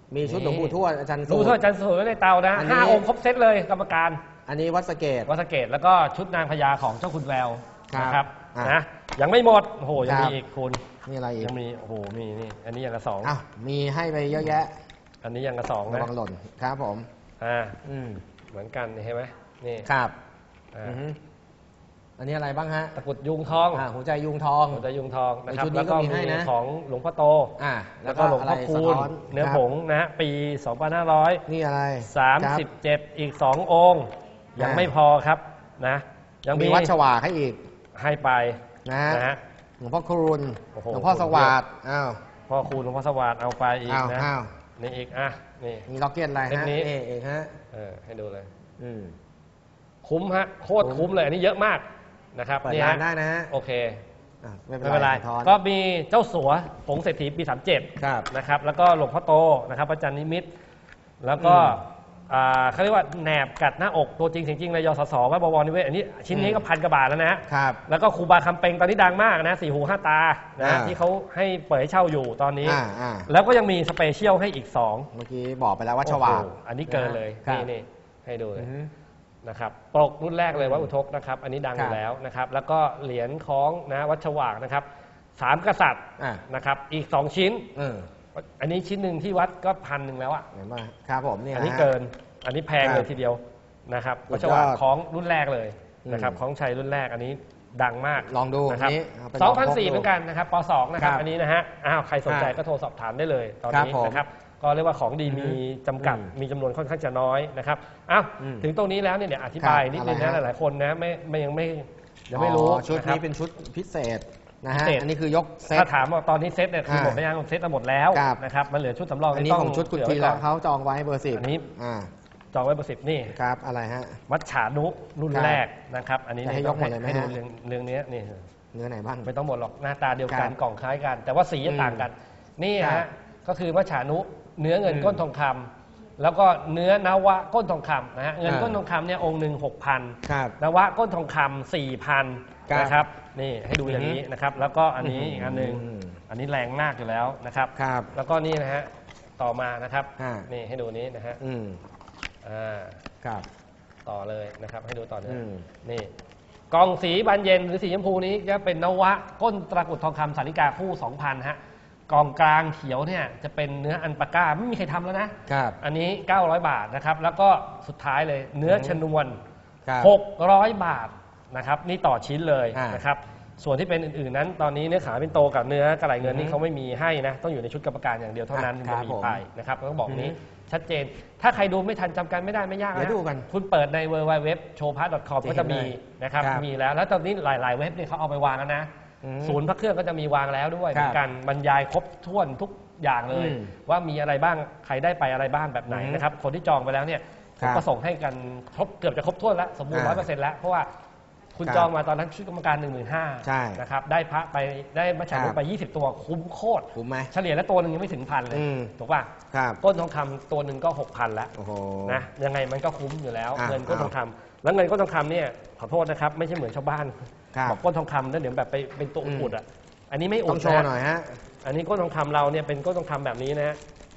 มีชุดหลวงปู่ทวดอาจารย์หลวงปู่ทวดอาจารย์สูตรไว้ในเตานะอันนี้ห้าองค์ครบเซตเลยกรรมการอันนี้วัดสะเกตวัดสะเกตแล้วก็ชุดนางพญาของเจ้าคุณแววครับนะครับอ่ะนะยังไม่หมดโอ้โหยังครับมีอีกคุณมีอะไรอีกยังมีโอ้โหมีนี่อันนี้อย่างละสองอ้าวมีให้ไปเยอะแยะอันนี้อย่างละสองระนะวังหล่นครับผมอ่าอืมเหมือนกันเห็นไหมนี่ครับอ่าอือฮึอันนี้อะไรบ้างฮะตะกรุดยุงทองอ่าหัวใจยุงทองหัวใจยุงทองนะครับในชุดนี้แล้วก็ก็มีให้มีนะของหลวงพ่อโตอ่าแล้วก็หลวงพ่อคูณะไรสะท้เนื้อครับผงนะฮะปีสองพันห้าร้อยนี่อะไรสามครับสิบเจ็ดอีกสององค์ ยังอ่าไม่พอครับนะยังมีมีวัดฉวากให้อีกให้ไปนะฮะนะฮะหลวงพ่อคูณโอ้โหหลวงพ่อสวัสดิ์อ้าวพ่อคูณหลวงพ่อสวัสดิ์เอาไปอีกอ้าวนะอ้าวนี่อีกอ่ะนี่มีล็อกเก็ตอะไรเล่มฮะนี้เอเอกฮะเออให้ดูเลยอืมคุ้มฮะโคตรคุ้มคุ้มเลยอันนี้เยอะมากนะครับเปิดนี่ร้าฮะนได้นะฮะโอเคอ่ะไม่เป็ไม่นเป็นไรไรสะท้อนก็มีเจ้าสัวผงเศรษฐีปีสามเจ็ดครับนะครับแล้วก็หลวงพ่อโตนะครับอาจารย์นิมิตรแล้วก็อืมอ่าเขาเรียกว่าแหนบกัดหน้าอกตัวจริงเสียงจริงในยศสวัดบวรนิเวศอันนี้ชิ้นนี้อืมก็พันกว่าบาทแล้วนะครับแล้วก็ครูบาคำเปงตอนนี้ดังมากนะสี่หูห้าตานะอ่าที่เขาให้เปิดให้เช่าอยู่ตอนนี้อ่าอ่าแล้วก็ยังมีสเปเชียลให้อีกสองเมื่อกี้บอกไปแล้วว่าฉวากโอ้โหอันนี้เกินเลยครับนี่นี่ให้ดูเลอืยอฮึนะครับปกรุ่นแรกเลยวัดอุทกนะครับอันนี้ดังอครับยู่แล้วนะครับแล้วก็เหรียญคล้องนะวัดฉวากนะครับสามกษัตริย์อ่านะครับอีกสองชิ้นเอออันนี้ชิ้นหนึ่งที่วัดก็พันหนึ่งแล้วอ่ะเห็นป่ะครับผมเนี่ยอันนี้ฮะเกินอันนี้แพงครับเลยทีเดียวนะครับสุวัดดยอดฉวากของรุ่นแรกเลยนะครับอืมของชัยรุ่นแรกอันนี้ดังมากลองดูนะครับอันนี้เอาไปสองลพันพกสี่ดูเหมือนกันนะครับปสองนะครับครับอันนี้นะฮะอ้าวใครสนใจครับก็โทรสอบถามได้เลยตอนครับนี้ผมนะครับก็เรียกว่าของดีอือฮึมีจำกัดอืมมีจำนวนค่อนข้างจะน้อยนะครับอ้าวอืมถึงตรงนี้แล้วเนี่ยเดี๋ยวอธิบายครับนิดนึงอะไรนะฮะหลายๆคนนะไม่ไม่ยังไม่ยังไม่รู้อ๋อชุดะครับนี้เป็นชุดพิเศษนะพิฮะเศษอันนี้คือยกเซตถ้าถามว่าตอนนี้เซตเนี่ยคืออ่าหมดไปยังเซตหมดแล้วครับนะครับมันเหลือชุดสำรองอันนี้ต้ของชุดคุณเหทีไว้ละก่อนเขาจองไว้เบอร์สิบอันนี้อ่าจองไว้เบอร์สิบนี่ครับอะไรฮะมัจฉานุรุ่นครับแรกนะครับอันนี้จะให้เนี่ยต้องยกหมดเลยไหมให้ดูฮะเรื่องเรื่องนี้นี่เนื้อไหนบ้างไม่ต้องหมดหรอกหน้าตาเดียวกันครับกล่องคล้ายกัน แต่ว่าสีจะต่างกัน นี่ครัฮะบก็คือมัจฉานุเนื้อเงินอืมก้นทองคำแล้วก็เนื้อนวะก้นทองคำนะฮะเงินอ่าก้นทองคำเนี่ยองค์หนึ่งหกพันครับนวะก้นทองคำสี่พันครับนะครับนี่ให้ดูอย่างนี้อือฮึนะครับแล้วก็อันนี้อืมอีกอันหนึ่งอันนี้แรงมากอยู่แล้วนะครับครับแล้วก็นี่นะฮะต่อมานะครับอ่านี่ให้ดูนี้นะฮะอืมอ่าครับต่อเลยนะครับให้ดูต่อเนื่องอืมนี่กองสีบานเย็นหรือสีชมพูนี้จะเป็นนวะก้นตรากุดทองคำสาริกาคู่ สองพัน ฮะกองกลางเขียวเนี่ยจะเป็นเนื้ออันปาก้าไม่มีใครทำแล้วนะครับอันนี้ เก้าร้อย บาทนะครับแล้วก็สุดท้ายเลยเนื้อชนวนครับหกร้อย บาทนะครับนี่ต่อชิ้นเลยอ่านนะครับส่วนที่เป็นอื่นๆนั้น ตอนนี้เนื้อขาเป็นโตกับเนื้อกระไหลเงินนี่เขาไม่มีให้นะต้องอยู่ในชุดกรรมการอย่างเดียวเท่านั้นคจะรับมีผมไปนะครับต้องบอกนี้อือฮึชัดเจน ถ้าใครดูไม่ทันจำกันไม่ได้ไม่ยากเดี๋ยวนะดูกันคุณเปิดใน ดับเบิลยู ดับเบิลยู ดับเบิลยู ดอท โชว์พาร์ท ดอท คอม ก็จะมีนะครับครับมีแล้วแล้วตอนนี้หลาย ๆ เว็บเนี่ยเขาเอาไปวางแล้วนะอืมศูนย์พระเครื่องก็จะมีวางแล้วด้วยครับเป็นการบรรยายครบถ้วนทุกอย่างเลยอืมว่ามีอะไรบ้างใครได้ไปอะไรบ้างแบบไหนอืมนะครับคนที่จองไปแล้วเนี่ยผครัมบก็ส่งให้กันครบเกือบจะครบถ้วนแล้วสมบูรณ์ร้อยเปอร์เซ็นต์แล้วเพราะว่าคุณครับจองมาตอนนั้นชุดกรรมการ หนึ่งหมื่นห้าพันใช่นะครับได้พระไปได้มัชฌานุครับไปยี่สิบตัวคุ้มโคตรคุ้มไหมเฉลี่ยแล้วตัวหนึ่งยังไม่ถึงพันเลยอืมถูกป่ะครับก้นทองคำตัวหนึ่งก็หกพันแล้วโอ้โหนะยังไงมันก็คุ้มอยู่แล้วอ่ะเงินก้นทองคำแล้วเงินก้นทองคำเนี่ยขอโทษนะครับไม่ใช่เหมือนชาวบ้านครับบอกก้นทองคำแล้วเดี๋ยวแบบไปเป็นตัวอืมอุดอ่ะอันนี้ไม่อุต้อดงโชว์นะหน่อยฮะอันนี้ก้นทองคำเราเนี่ยเป็นก้นทองคำแบบนี้นะฮะ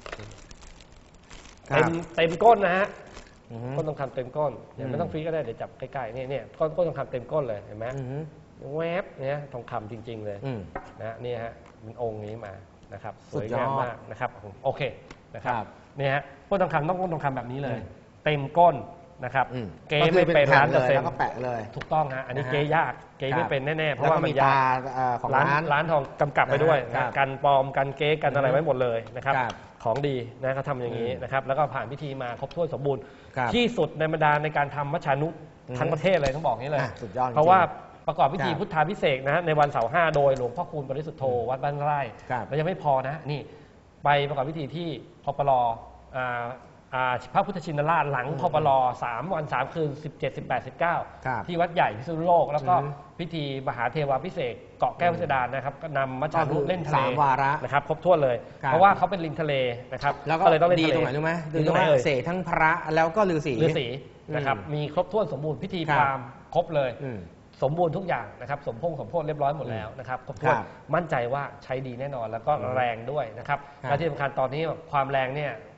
ครัเต็บมเต็มก้นนะฮะอือฮึก้นทองคำเต็มก้นเดี๋ยวอืมไม่ต้องฟรีก็ได้เดี๋ยวจับใกล้ๆเนี่ยเนี่ยก้นก้นทองคำเต็มก้นเลยเห็นไหมอือฮึแวบเนี่ยทองคำจริง ๆ เลยอืมนะฮะนี่ฮะมันองค์นี้มานะครับสสุวยดยอดงามมากนะครับโอเคนะครับครับเนี่ยฮะก้นทองคำต้องก้นทองคำแบบนี้เลยอืมเต็มก้นนะครับอืมเกไม่เป็นก็คือร้านเปอร์แผ่เซ็นแล้วต์ก็แปะเลยถูกต้องฮะอันนี้นะฮะเกยากเกไม่เป็นแน่ๆเพราะแล้วว่าก็มันมียาตาก เอ่อของร้านร้านร้านทองกำกับไปด้วยครันะบกันปลอมกันเก๊กันอะไรอือฮึไว้หมดเลยนะครับครับของดีนะเขาทำอย่างนี้อืมนะครับแล้วก็ผ่านพิธีมาครบถ้วนสมบูรณ์ครับที่สุดในบรรดาในการทำมัชฌานุอือฮึทั้งประเทศเลยต้องบอกอย่างนี้เลยอ่ะสุดยอดจริงๆเพราะว่าประกอบพิธีครับพุทธาพิเศษกนะฮะในวันเสาร์ห้าโดยหลวงพ่อคูณปริสุทธโธวัดบ้านไร่ครับแล้วยังไม่พอนะนี่ไปประกอบพิธีที่พปลอ่าอ่าพระพุทธชินราชหลังพปลสามวันสามคืนสิบเจ็ด สิบแปด สิบเก้าครับที่วัดใหญ่พิษณุโลก แล้วก็อือฮึพิธีมหาเทวาพิเศษกเกาะแก้วพิสดารนะครับก็นำมัจฉานุเล่นทะเลสามวาระนะครับครบถ้วนเลยครับเพราะว่าเขาเป็นริมทะเลนะครับแล้วก็ก็เลยต้องเล่นดีทะเลตรงไหนรู้ไหมดีดีตตรรง งไหนว่าเอ่ยเสกทั้งพระแล้วก็ฤาษีฤาษีนะครับมีครบถ้วนสมบูรณ์พิธีคพรับราหมณ์ครบเลยอืมสมบูรณ์ทุกอย่างนะครับสมพงษ์สมโพธิเรียบร้อยหมดแล้วนะครับครบถ้วนครับมั่นใจว่าใช้ดีแน่นอนแล้วก็แรงด้วยนะครับครับและที่สำคัญตอนนี้ความแรงเนี่ย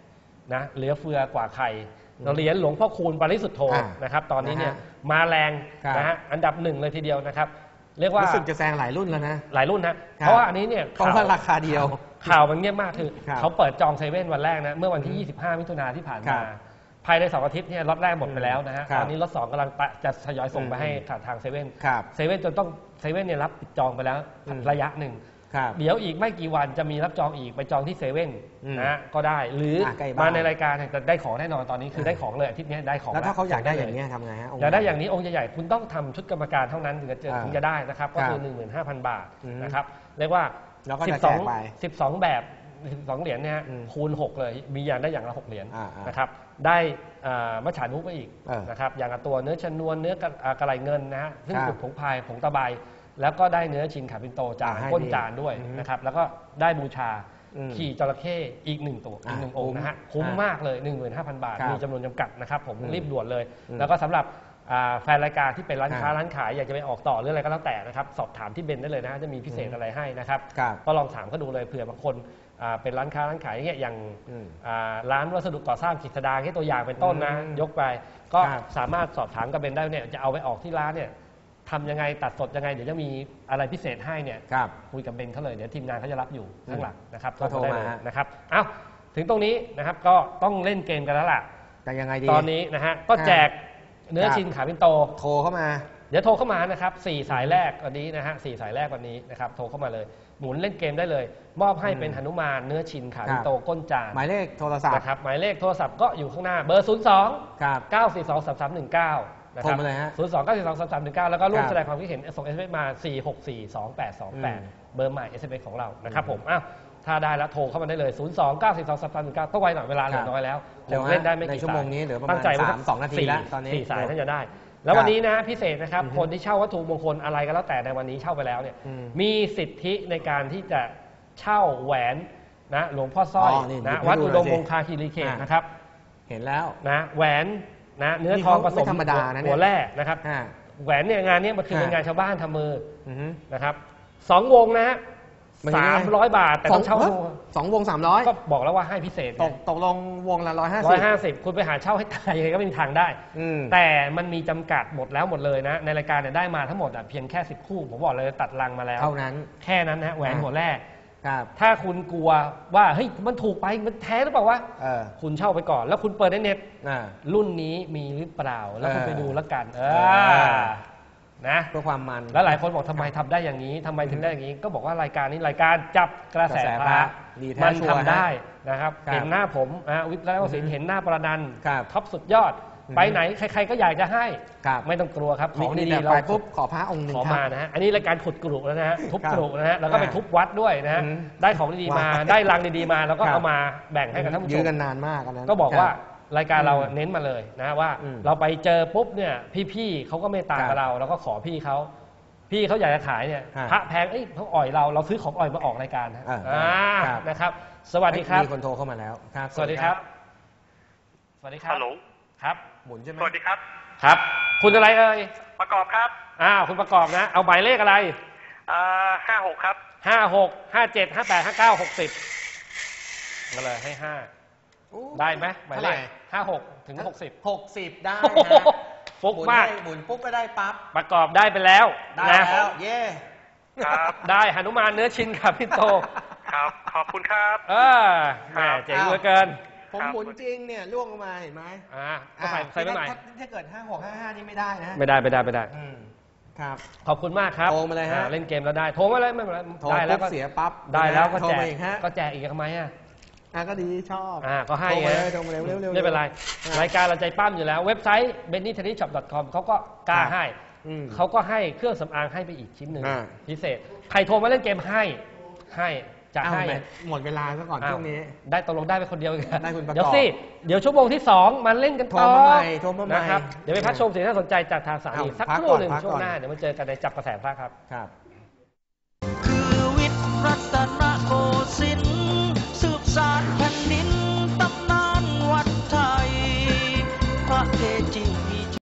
นะเหลือเฟือกว่าใครเหรียญหลวงพ่อคูณปริสุทธโธนะครับตอนนี้เนี่ยมาแรงนะฮะอันดับหนึ่งเลยทีเดียวนะครับเรียกว่ารู้สึกจะแซงหลายรุ่นแล้วนะหลายรุ่นนะเพราะว่าอันนี้เนี่ยเพราะว่าราคาเดียวข่าวมันเงียบมากคือเขาเปิดจองเซเว่นวันแรกนะเมื่อวันที่ยี่สิบห้ามิถุนายนที่ผ่านมาภายในสองอาทิตย์เนี่ยล็อตแรกหมดไปแล้วนะฮะตอนนี้ล็อตสองกำลังจะทยอยส่งไปให้ทางเซเว่นเซเว่นจนต้องเซเว่นเนี่ยรับปิดจองไปแล้วระยะหนึ่งเดี๋ยวอีกไม่กี่วันจะมีรับจองอีกไปจองที่เซเว่นนะก็ได้หรือมาในรายการจะได้ของแน่นอนตอนนี้คือได้ของเลยอาทิตย์นี้ได้ของแล้วถ้าเขาอยากได้อย่างนี้ทำไงฮะอยากได้อย่างนี้องค์ใหญ่ๆคุณต้องทำชุดกรรมการเท่านั้นถึงจะถึงจะได้นะครับก็คือ หนึ่งหมื่นห้าพัน บาทนะครับเรียกว่าสิบสอง สิบสองแบบสิบสองเหรียญเนี่ยคูณหกเลยมีอย่างได้อย่างละหกเหรียญนะครับได้มัจฉานุไปอีกนะครับอย่างตัวเนื้อชนวนเนื้อกระไรเงินนะฮะซึ่งผงพายผงตะไบแล้วก็ได้เนื้อชินขาปินโตจานก้นจานด้วยนะครับแล้วก็ได้บูชาขี่จระเข้อีกหนึ่งตัวอีกหนึ่งองค์นะฮะคุ้มมากเลย หนึ่งหมื่นห้าพัน บาทมีจำนวนจำกัดนะครับผมรีบด่วนเลยแล้วก็สำหรับแฟนรายการที่เป็นร้านค้าร้านขายอยากจะไปออกต่อหรืออะไรก็แล้วแต่นะครับสอบถามที่เบนได้เลยนะจะมีพิเศษอะไรให้นะครับก็ลองถามก็ดูเลยเผื่อบางคนเป็นร้านค้าร้านขายอย่างเงี้ยอย่างร้านวัสดุก่อสร้างกฤษดาแค่ตัวอย่างเป็นต้นนะยกไปก็สามารถสอบถามกับเบนได้เนี่ยจะเอาไปออกที่ร้านเนี่ยทำยังไงตัดสดยังไงเดี๋ยวจะมีอะไรพิเศษให้เนี่ยคุยกับเบนเขาเลยเดี๋ยวทีมงานเขาจะรับอยู่ข้างหลังนะครับก็โทรมานะครับเอ้าถึงตรงนี้นะครับก็ต้องเล่นเกมกันแล้วล่ะแต่ยังไงดีตอนนี้นะฮะก็แจกเนื้อชินขาปินโตโทรเข้ามาเดี๋ยวโทรเข้ามานะครับสี่สายแรกวันนี้นะฮะสี่สายแรกวันนี้นะครับโทรเข้ามาเลยหมุนเล่นเกมได้เลยมอบให้เป็นหนุมานเนื้อชินขาปินโตก้นจานหมายเลขโทรศัพท์นะครับหมายเลขโทรศัพท์ก็อยู่ข้างหน้าเบอร์ศูนย์สองเก้าสี่สองสามสามหนึ่งเก้าโทรมาเลยฮะศูนย์สองเก้าสี่สองสามสามหนึ่งเก้าแล้วก็ร่วมแสดงความคิดเห็นส่ง เอส เอ็ม เอส มาสี่หกสี่สองแปดสองแปดเบอร์ใหม่ เอส เอ็ม เอส ของเรานะครับผมอ้าวถ้าได้แล้วโทรเข้ามาได้เลยศูนย์สองเก้าสี่สองสามสามหนึ่งเก้าต้องไวหน่อยเวลาเหลือน้อยแล้วเล่นได้ไม่กี่ชั่วโมงนี้เหลือประมาณสาม สองนาทีแล้วตอนนี้สี่สายท่านจะได้แล้ววันนี้นะพิเศษนะครับคนที่เช่าวัตถุมงคลอะไรก็แล้วแต่ในวันนี้เช่าไปแล้วเนี่ยมีสิทธิในการที่จะเช่าแหวนนะหลวงพ่อสร้อยนะวัดอุดมมงคลคีรีเขตนะครับเห็นแล้วนะแหวนนะเนื้อทองผสมหัวแร่นะครับแหวนเนี่ยงานนี้มันคือเป็นงานชาวบ้านทำมือนะครับสองวงนะฮะสามร้อยบาทแต่ต้องเช่าสองวงสามร้อยก็บอกแล้วว่าให้พิเศษตกตกลงวงละร้อยห้าสิบร้อยห้าสิบคุณไปหาเช่าให้ตายยังไงก็ไม่มีทางได้แต่มันมีจำกัดหมดแล้วหมดเลยนะในรายการเนี่ยได้มาทั้งหมดเพียงแค่สิบคู่ผมบอกเลยตัดลังมาแล้วเท่านั้นแค่นั้นนะแหวนหัวแรกถ้าคุณกลัวว่าเฮ้ยมันถูกไปมันแท้หรือเปล่าวะคุณเช่าไปก่อนแล้วคุณเปิดในเน็ตรุ่นนี้มีหรือเปล่าแล้วคุณไปดูแล้วกันเออนะเพื่อความมันแล้วหลายคนบอกทำไมทำได้อย่างนี้ทำไมถึงได้อย่างนี้ก็บอกว่ารายการนี้รายการจับกระแสพระมันทำได้นะครับเห็นหน้าผมวิทย์แล้วศิลป์เห็นหน้าประนันท็อปสุดยอดไปไหนใครๆก็อยากจะให้ไม่ต้องกลัวครับของดีๆเราปุ๊บขอพระองค์หนึ่งขอมานะฮะอันนี้รายการขุดกรุแล้วนะฮะทุบกรุนะฮะแล้วก็ไปทุบวัดด้วยนะฮะได้ของดีๆมาได้รังดีๆมาแล้วก็เอามาแบ่งให้กับท่านผู้ชมยื้อกันนานมากนะก็บอกว่ารายการเราเน้นมาเลยนะว่าเราไปเจอปุ๊บเนี่ยพี่ๆเขาก็เมตตากับเราแล้วก็ขอพี่เขาพี่เขาอยากจะขายเนี่ยพระแพงเอ้ยเขาอ่อยเราเราซื้อของอ่อยมาออกรายการนะครับสวัสดีครับมีคนโทรเข้ามาแล้วครับสวัสดีครับสวัสดีครับฮัลโหลครับหมุนใช่ไหมสวัสดีครับครับคุณอะไรเอ่ยประกอบครับอ้าวคุณประกอบนะเอาหมายเลขอะไรอ่าห้าหกครับห้าหกห้าเจ็ดห้าแปดห้าเก้าหกสิบมาเลยให้ห้าได้ไหมหมายเลขห้าหกถึงหกสิบหกสิบได้ฟุกมากหมุนปุ๊บก็ได้ปั๊บประกอบได้ไปแล้วได้แล้วเย่ครับได้หนุมานเนื้อชินครับพี่โตครับขอบคุณครับเออแหมเจ๋งเหลือเกินผมหมุนจริงเนี่ยล่วงลงมาเห็นไหมอ่าก็ใส่ใส่ไม่ใหม่ถ้าเกิดห้าหกห้าห้านี่ไม่ได้นะไม่ได้ไม่ได้ไม่ได้ครับขอบคุณมากครับโทรมาเลยฮะเล่นเกมแล้วได้โทรมาเลยไม่เป็นไรได้แล้วก็เสียปั๊บได้แล้วก็แจกก็แจกอีกทำไมอ่ะอ่ะก็ดีชอบอ่าก็ให้ไงโทรมาเร็วเร็วไม่เป็นไรรายการเราใจปั้มอยู่แล้วเว็บไซต์ เบนนี่ เทนนิสช็อป ดอท คอม เขาก็กล้าให้เขาก็ให้เครื่องสำอางให้ไปอีกชิ้นหนึ่งพิเศษใครโทรมาเล่นเกมให้ให้จะให้หมดเวลาซะก่อนช่วงนี้ได้ตกลงได้ไปคนเดียวได้คุณประกอบเดี๋ยวสิเดี๋ยวชั่วโมงที่สองมาเล่นกันต่อโทรมาใหม่โทรมาใหม่นะครับเดี๋ยวไปพักชมสิ่งน่าสนใจจากทางสถานีสักครู่หนึ่งช่วงหน้าเดี๋ยวมาเจอกันในจับกระแสพระครับครับ